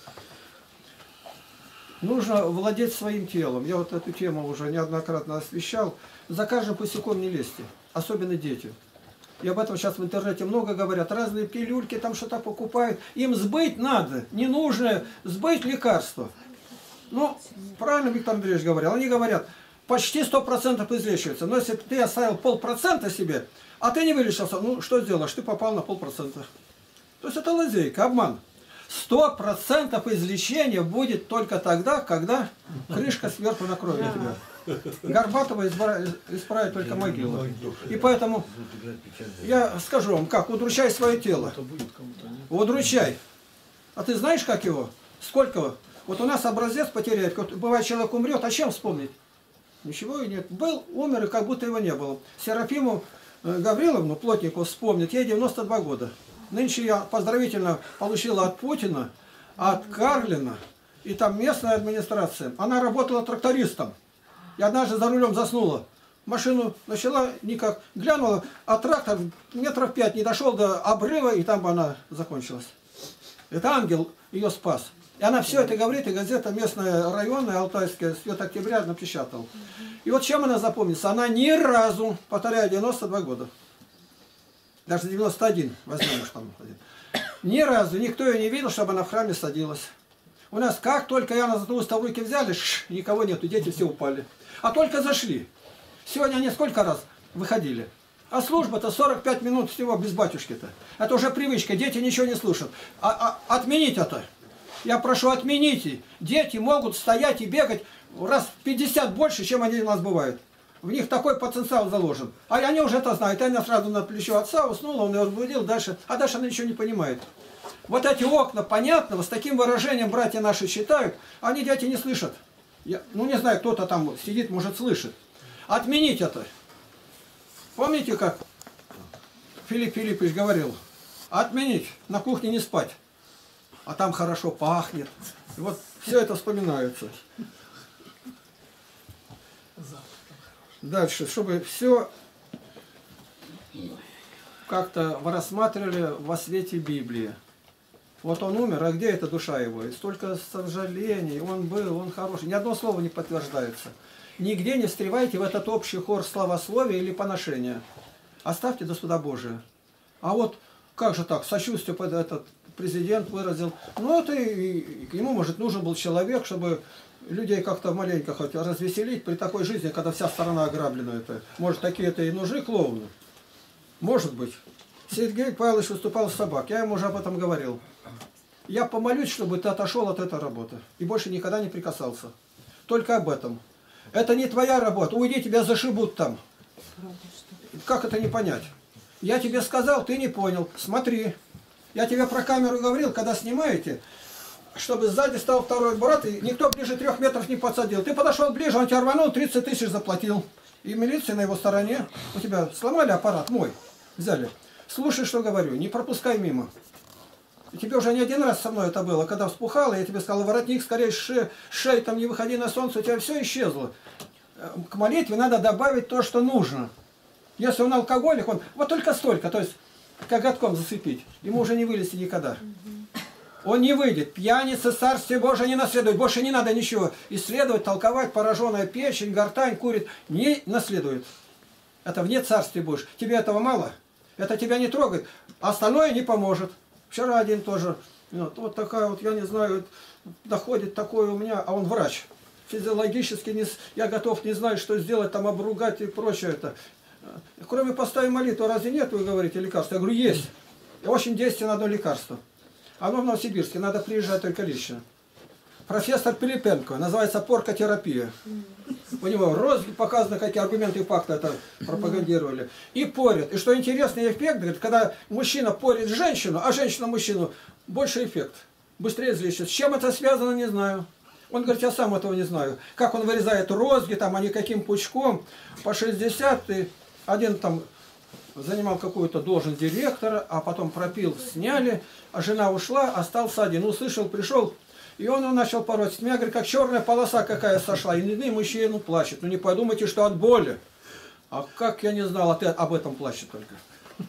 Нужно владеть своим телом. Я вот эту тему уже неоднократно освещал. За каждым пустяком не лезьте, особенно дети. И об этом сейчас в интернете много говорят. Разные пилюльки там что-то покупают. Им сбыть надо, не нужно сбыть лекарства. Ну, правильно Виктор Андреевич говорил. Они говорят, почти 100% излечивается. Но если ты оставил 0,5% себе, а ты не вылечился, ну что сделаешь? Ты попал на 0,5%. То есть это лазейка, обман. 100% излечения будет только тогда, когда крышка сверху накроет тебя. Горбатого исправит только могила. И поэтому я скажу вам, как, удручай свое тело. Удручай. А ты знаешь, как его? Сколько? Вот у нас образец потеряет. Бывает, человек умрет, а чем вспомнить? Ничего и нет. Был, умер, и как будто его не было. Серафиму Гавриловну, плотнику, вспомнит, ей 92 года. Нынче я поздравительно получила от Путина, от Карлина, и там местная администрация. Она работала трактористом. И однажды за рулем заснула. Машину начала никак. Глянула, а трактор метров 5 не дошел до обрыва, и там бы она закончилась. Это ангел ее спас. И она все это говорит, и газета местная, районная, алтайская, «Свет Октября» напечатала. И вот чем она запомнится? Она ни разу, повторяю, 92 года. Даже 91, возьмем уж там. Ни разу никто ее не видел, чтобы она в храме садилась. У нас как только Иоанна Златоуста в руки взяли, никого нету, дети все упали. А только зашли. Сегодня они сколько раз выходили. А служба-то 45 минут всего без батюшки-то. Это уже привычка, дети ничего не слушают. Отменить это. Я прошу, отмените. Дети могут стоять и бегать раз в 50 больше, чем они у нас бывают. В них такой потенциал заложен. А они уже это знают. Она сразу на плечо отца уснула, он ее разбудил дальше. А дальше она ничего не понимает. Вот эти окна понятного, с таким выражением братья наши читают, они дети не слышат. Ну не знаю, кто-то там сидит, может слышит. Отменить это. Помните, как Филипп Филиппович говорил? Отменить, на кухне не спать. А там хорошо пахнет. И вот все это вспоминается. Дальше, чтобы все как-то вы рассматривали во свете Библии. Вот он умер, а где эта душа его? И столько сожалений, он был, он хороший. Ни одно слово не подтверждается. Нигде не встревайте в этот общий хор славословия или поношения. Оставьте до суда Божия. А вот как же так, сочувствие под этот президент выразил. Ну это и ему, может, нужен был человек, чтобы людей как-то маленько хоть развеселить при такой жизни, когда вся страна ограблена. Это. Может, такие-то и нужны клоуны? Может быть. Сергей Павлович выступал с собак. Я ему уже об этом говорил. Я помолюсь, чтобы ты отошел от этой работы. И больше никогда не прикасался. Только об этом. Это не твоя работа. Уйди, тебя зашибут там. Как это не понять? Я тебе сказал, ты не понял. Смотри. Я тебе про камеру говорил, когда снимаете, чтобы сзади стал второй брат, и никто ближе 3 метров не подсадил. Ты подошел ближе, он тебя рванул, 30 тысяч заплатил. И милиция на его стороне. У тебя сломали аппарат мой. Взяли. Слушай, что говорю, не пропускай мимо. И тебе уже не один раз со мной это было, когда вспухало, я тебе сказал, воротник, скорее шеи, там не выходи на солнце, у тебя все исчезло. К молитве надо добавить то, что нужно. Если он алкоголик, он вот только столько, то есть коготком зацепить, ему уже не вылезти никогда. Он не выйдет. Пьяница, Царствие Божие не наследует. Больше не надо ничего исследовать, толковать, пораженная печень, гортань, курит. Не наследует. Это вне Царствия Божьего. Тебе этого мало? Это тебя не трогает. Остальное не поможет. Вчера один тоже. Вот такая вот, я не знаю, доходит такое у меня, а он врач. Физиологически я готов, не знаю, что сделать, там обругать и прочее это. Кроме поста и молитвы, разве нет, вы говорите, лекарства? Я говорю, есть. И очень действенно одно лекарство. Оно в Новосибирске, надо приезжать только лично. Профессор Пилипенко, называется поркотерапия. У него розги показаны, какие аргументы и факты это пропагандировали. И порят. И что интересный эффект, говорит, когда мужчина порит женщину, а женщина мужчину, больше эффект. Быстрее излечится. С чем это связано, не знаю. Он говорит, я сам этого не знаю. Как он вырезает розги, там, они каким пучком, по 60, и один там занимал какую-то должность директора, а потом пропил, сняли, а жена ушла, остался один. Услышал, пришел, и он начал пороть. Меня, говорит, как черная полоса какая сошла. И мужчина плачет. Ну не подумайте, что от боли. А как я не знал, а ты об этом плачет только.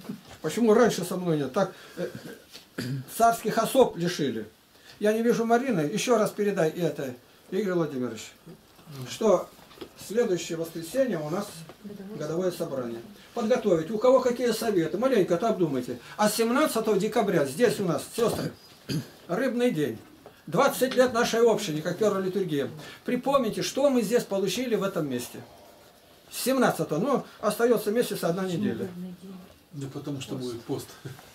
Почему раньше со мной нет? Так царских особ лишили. Я не вижу Марины. Еще раз передай это, Игорь Владимирович, что следующее воскресенье у нас годовое собрание. Подготовить. У кого какие советы? Маленько-то обдумайте. А 17 декабря здесь у нас, сестры, рыбный день. 20 лет нашей общины, как первая литургия. Припомните, что мы здесь получили в этом месте. 17-го, ну, остается месяц, 1 неделя. Да потому что будет пост.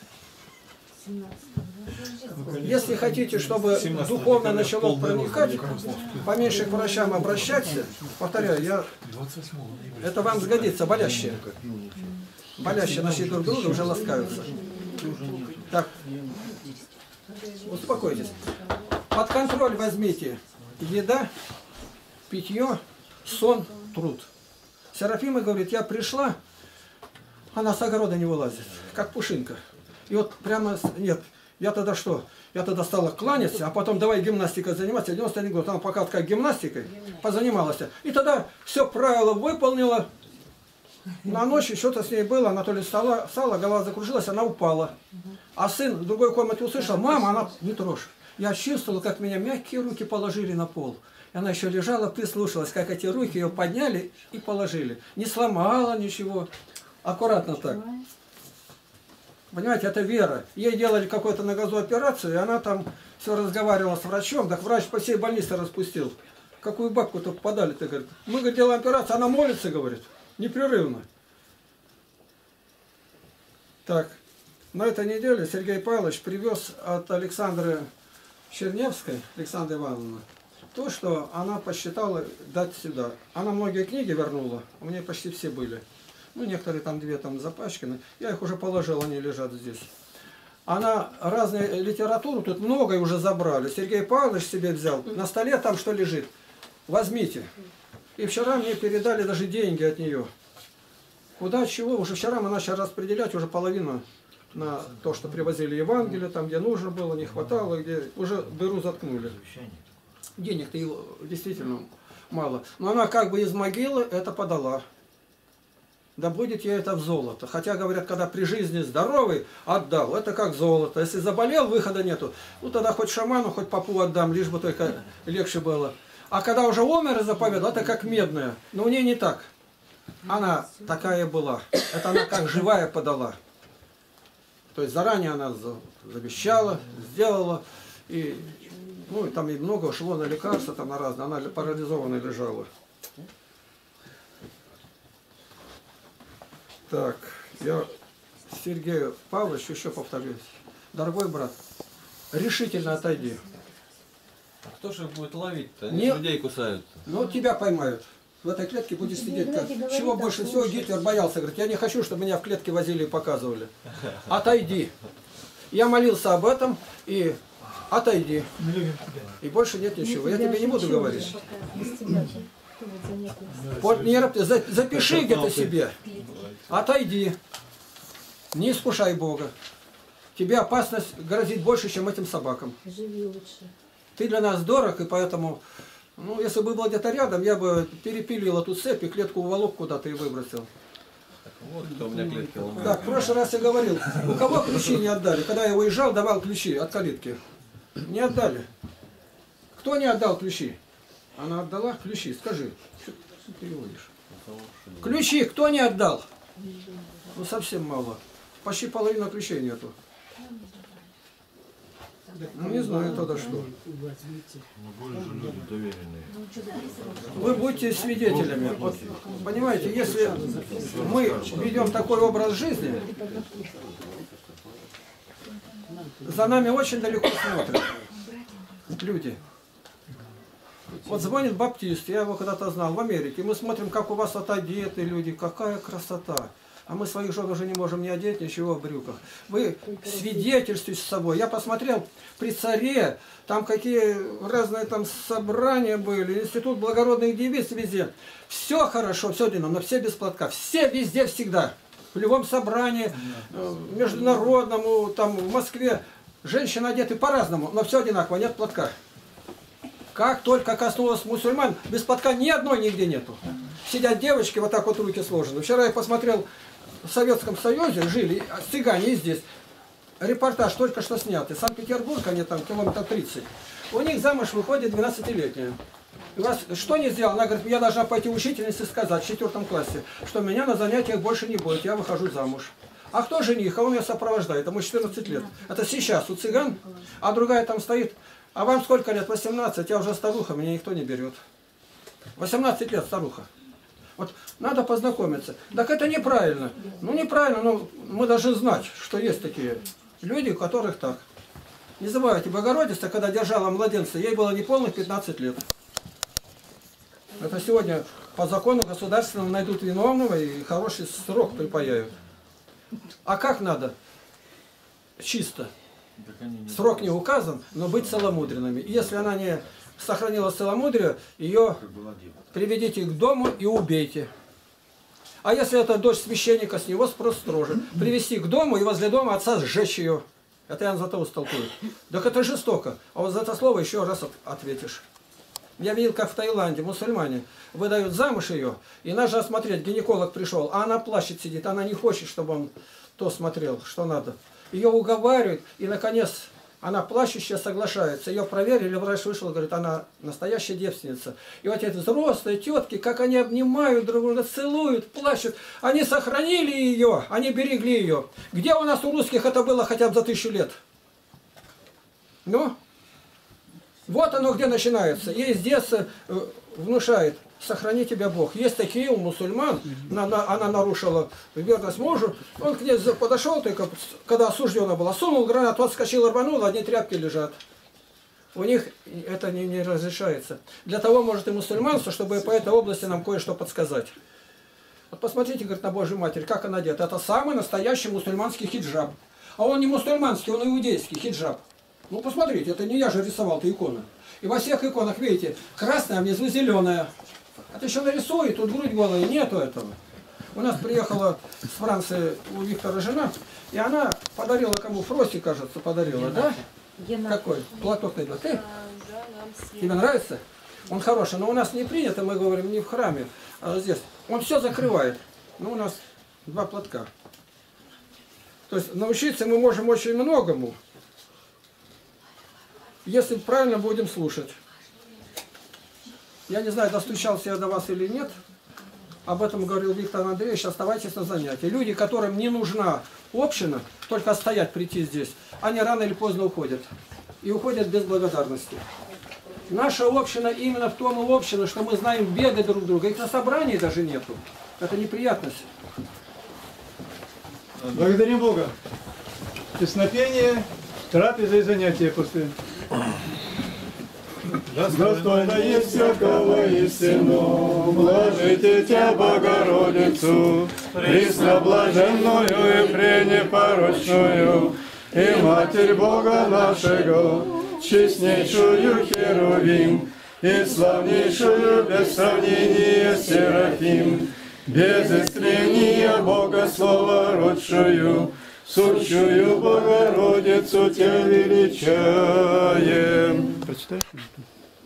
Если хотите, чтобы духовно начало проникать, поменьше к врачам обращаться, повторяю, это вам сгодится, болящие. Болящие наши друг друга уже ласкаются. Так, успокойтесь. Под контроль возьмите еда, питье, сон, труд. Серафима говорит, я пришла, она с огорода не вылазит, как пушинка. И вот прямо, нет, я тогда что? Я тогда стала кланяться, а потом давай гимнастикой заниматься. 91 год, она пока как гимнастикой позанималась. И тогда все правило выполнила. На ночь что-то с ней было, она то ли встала, голова закружилась, она упала. А сын в другой комнате услышал, мама, она не трожь. Я чувствовала, как меня мягкие руки положили на пол. И она еще лежала, прислушалась, как эти руки ее подняли и положили. Не сломала ничего. Аккуратно так. Понимаете, это вера. Ей делали какую-то на газу операцию, и она там все разговаривала с врачом. Так врач по всей больнице распустил. Какую бабку-то подали-то, говорит. Мы, говорит, делаем операцию, она молится, говорит, непрерывно. Так, на этой неделе Сергей Павлович привез от Александры Черневской, Александры Ивановны, то, что она посчитала дать сюда. Она многие книги вернула, у меня почти все были. Ну, некоторые там 2 там запачканы. Я их уже положил, они лежат здесь. Она разную литературу, тут многое уже забрали. Сергей Павлович себе взял. На столе там что лежит? Возьмите. И вчера мне передали даже деньги от нее. Куда, чего? Уже вчера мы начали распределять уже половину на то, что привозили Евангелие, там, где нужно было, не хватало, где уже дыру заткнули. Денег-то действительно мало. Но она как бы из могилы это подала. Да будет ей это в золото. Хотя, говорят, когда при жизни здоровый, отдал. Это как золото. Если заболел, выхода нету. Ну, тогда хоть шаману, хоть попу отдам, лишь бы только легче было. А когда уже умер и заповедал, это как медная. Но у нее не так. Она такая была. Это она как живая подала. То есть заранее она завещала, сделала. И, ну, и там и много шло на лекарства, там на разные. Она парализованная лежала. Так, я Сергею Павловичу еще повторюсь. Дорогой брат, решительно отойди. А кто же их будет ловить-то? Они людей кусают. Ну, тебя поймают. В этой клетке будешь сидеть. Так. Чего больше всего Гитлер боялся? Говорит, я не хочу, чтобы меня в клетке возили и показывали. Отойди. Я молился об этом и отойди. И больше нет ничего. Я тебе не буду говорить. Вот, запиши где-то себе. Отойди. Не искушай Бога. Тебе опасность грозит больше, чем этим собакам. Живи лучше. Ты для нас дорог, и поэтому, ну, если бы был где-то рядом, я бы перепилил эту цепь и клетку уволок куда-то и выбросил. Вот кто у меня клетки ломает. Так, в прошлый раз я говорил, у кого ключи не отдали? Когда я уезжал, давал ключи от калитки. Не отдали. Кто не отдал ключи? Она отдала ключи, скажи. Что ты переводишь? Ключи кто не отдал? Ну, совсем мало. Почти половина ключей нету. Ну, не знаю тогда что. Вы будьте свидетелями. Вот, понимаете, если мы ведем такой образ жизни, за нами очень далеко смотрят люди. Вот звонит баптист, я его когда-то знал, в Америке. Мы смотрим, как у вас отодеты люди, какая красота. А мы своих жен уже не можем ни одеть, ничего в брюках. Вы свидетельствуете с собой. Я посмотрел при царе, там какие разные там собрания были, институт благородных девиц везде. Все хорошо, все длинно, но все без платка. Все везде, всегда. В любом собрании, международному, там в Москве, женщины одеты по-разному, но все одинаково, нет платка. Как только коснулось мусульман, без платка ни одной нигде нету. Сидят девочки, вот так вот руки сложены. Вчера я посмотрел, в Советском Союзе жили цыгане и здесь. Репортаж только что снятый. Санкт-Петербург, они там километров 30. У них замуж выходит 12-летняя. У вас что не сделал? Она говорит, я должна пойти учительнице сказать в 4 классе, что меня на занятиях больше не будет, я выхожу замуж. А кто жених? А он меня сопровождает, ему 14 лет. Это сейчас у цыган, а другая там стоит. А вам сколько лет? 18, я уже старуха, меня никто не берет. 18 лет старуха. Вот надо познакомиться. Так это неправильно. Ну неправильно, но мы должны знать, что есть такие люди, у которых так. Не забывайте, Богородица, когда держала младенца, ей было неполных 15 лет. Это сегодня по закону государственному найдут виновного и хороший срок припаяют. А как надо? Чисто. Срок не указан, но быть целомудренными. И если она не сохранила целомудрие, ее приведите к дому и убейте. А если это дочь священника, с него спрос строже. Привести к дому и возле дома отца сжечь ее. Это Иоанн Златоуст толкует. Так это жестоко. А вот за это слово еще раз ответишь. Я видел, как в Таиланде мусульмане выдают замуж ее, и надо осмотреть, гинеколог пришел, а она плачет, сидит, она не хочет, чтобы он то смотрел, что надо. Ее уговаривают, и наконец она плачущая соглашается. Ее проверили, врач вышел, говорит, она настоящая девственница. И вот эти взрослые тетки, как они обнимают друг друга, целуют, плачут. Они сохранили ее, они берегли ее. Где у нас у русских это было хотя бы за 1000 лет? Ну? Вот оно где начинается. И с детства внушает, сохрани тебя Бог. Есть такие у мусульман, она нарушила верность мужу, он к ней подошел, только когда осуждена была, сунул гранату, отскочил, рванул, одни тряпки лежат. У них это не разрешается. Для того, может, и мусульманство, чтобы по этой области нам кое-что подсказать. Вот посмотрите, говорит, на Божью Матерь, как она одета. Это самый настоящий мусульманский хиджаб. А он не мусульманский, он иудейский хиджаб. Ну, посмотрите, это не я же рисовал эту икону. И во всех иконах, видите, красная, а внизу зеленая. Это еще нарисует, тут грудь голая, нету этого. У нас приехала с Франции у Виктора жена, и она подарила кому? Фрости, кажется, подарила, да? Какой? Платок найдет. Ты? Тебе нравится? Он хороший, но у нас не принято, мы говорим, не в храме, а здесь. Он все закрывает. Ну, у нас 2 платка. То есть научиться мы можем очень многому, если правильно будем слушать. Я не знаю, достучался я до вас или нет. Об этом говорил Виктор Андреевич. Оставайтесь на занятии. Люди, которым не нужна община, только стоять, прийти здесь, они рано или поздно уходят. И уходят без благодарности. Наша община именно в том и община, что мы знаем беды друг друга. Их на собрании даже нету. Это неприятность. Благодарим Бога. Песнопение, трапеза и занятия после. Достойно есть всякого истину, блажите Тебя, Богородицу, пресноблаженную и пренепорочную, и Матерь Бога нашего, честнейшую Херувим, и славнейшую без сравнения Серафим, без истления Бога Слова родшую, сущую Богородицу Тебя величаем. Прочитаешь молитву?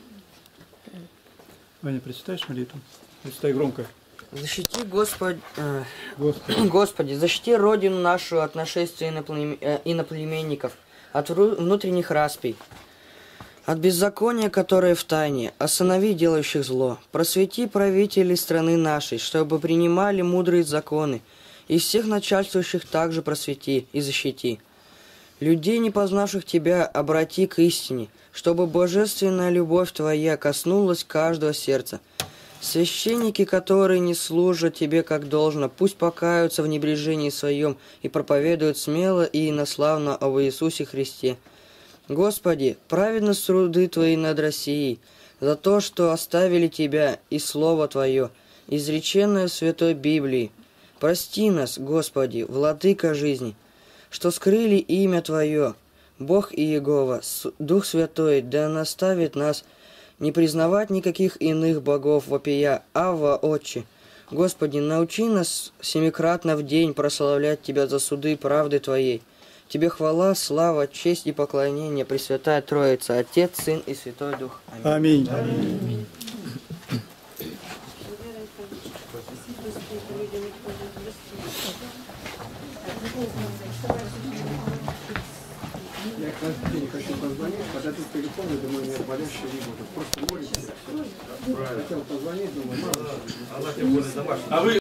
Ваня, прочитаешь молитву? Прочитай громко. Защити, Господи, защити Родину нашу от нашествия иноплеменников, от внутренних распий, от беззакония, которое в тайне, останови делающих зло, просвети правителей страны нашей, чтобы принимали мудрые законы, и всех начальствующих также просвети и защити. Людей, не познавших Тебя, обрати к истине, чтобы божественная любовь Твоя коснулась каждого сердца. Священники, которые не служат Тебе как должно, пусть покаются в небрежении своем и проповедуют смело и инославно об Иисусе Христе. Господи, праведность труды Твои над Россией, за то, что оставили Тебя и Слово Твое, изреченное в Святой Библии. Прости нас, Господи, Владыка жизни, что скрыли имя Твое, Бог и Иегова, Дух Святой, да наставит нас не признавать никаких иных богов вопия, Авва, Отче. Господи, научи нас семикратно в день прославлять Тебя за суды правды Твоей Тебе хвала, слава, честь и поклонение, Пресвятая Троица, Отец, Сын и Святой Дух. Аминь. Аминь. Я каждый день хочу позвонить, подойду к телефону, думаю, нет, болящие не будут. Просто молитесь. Хотел позвонить, думаю, мало. Она тем более домашняя.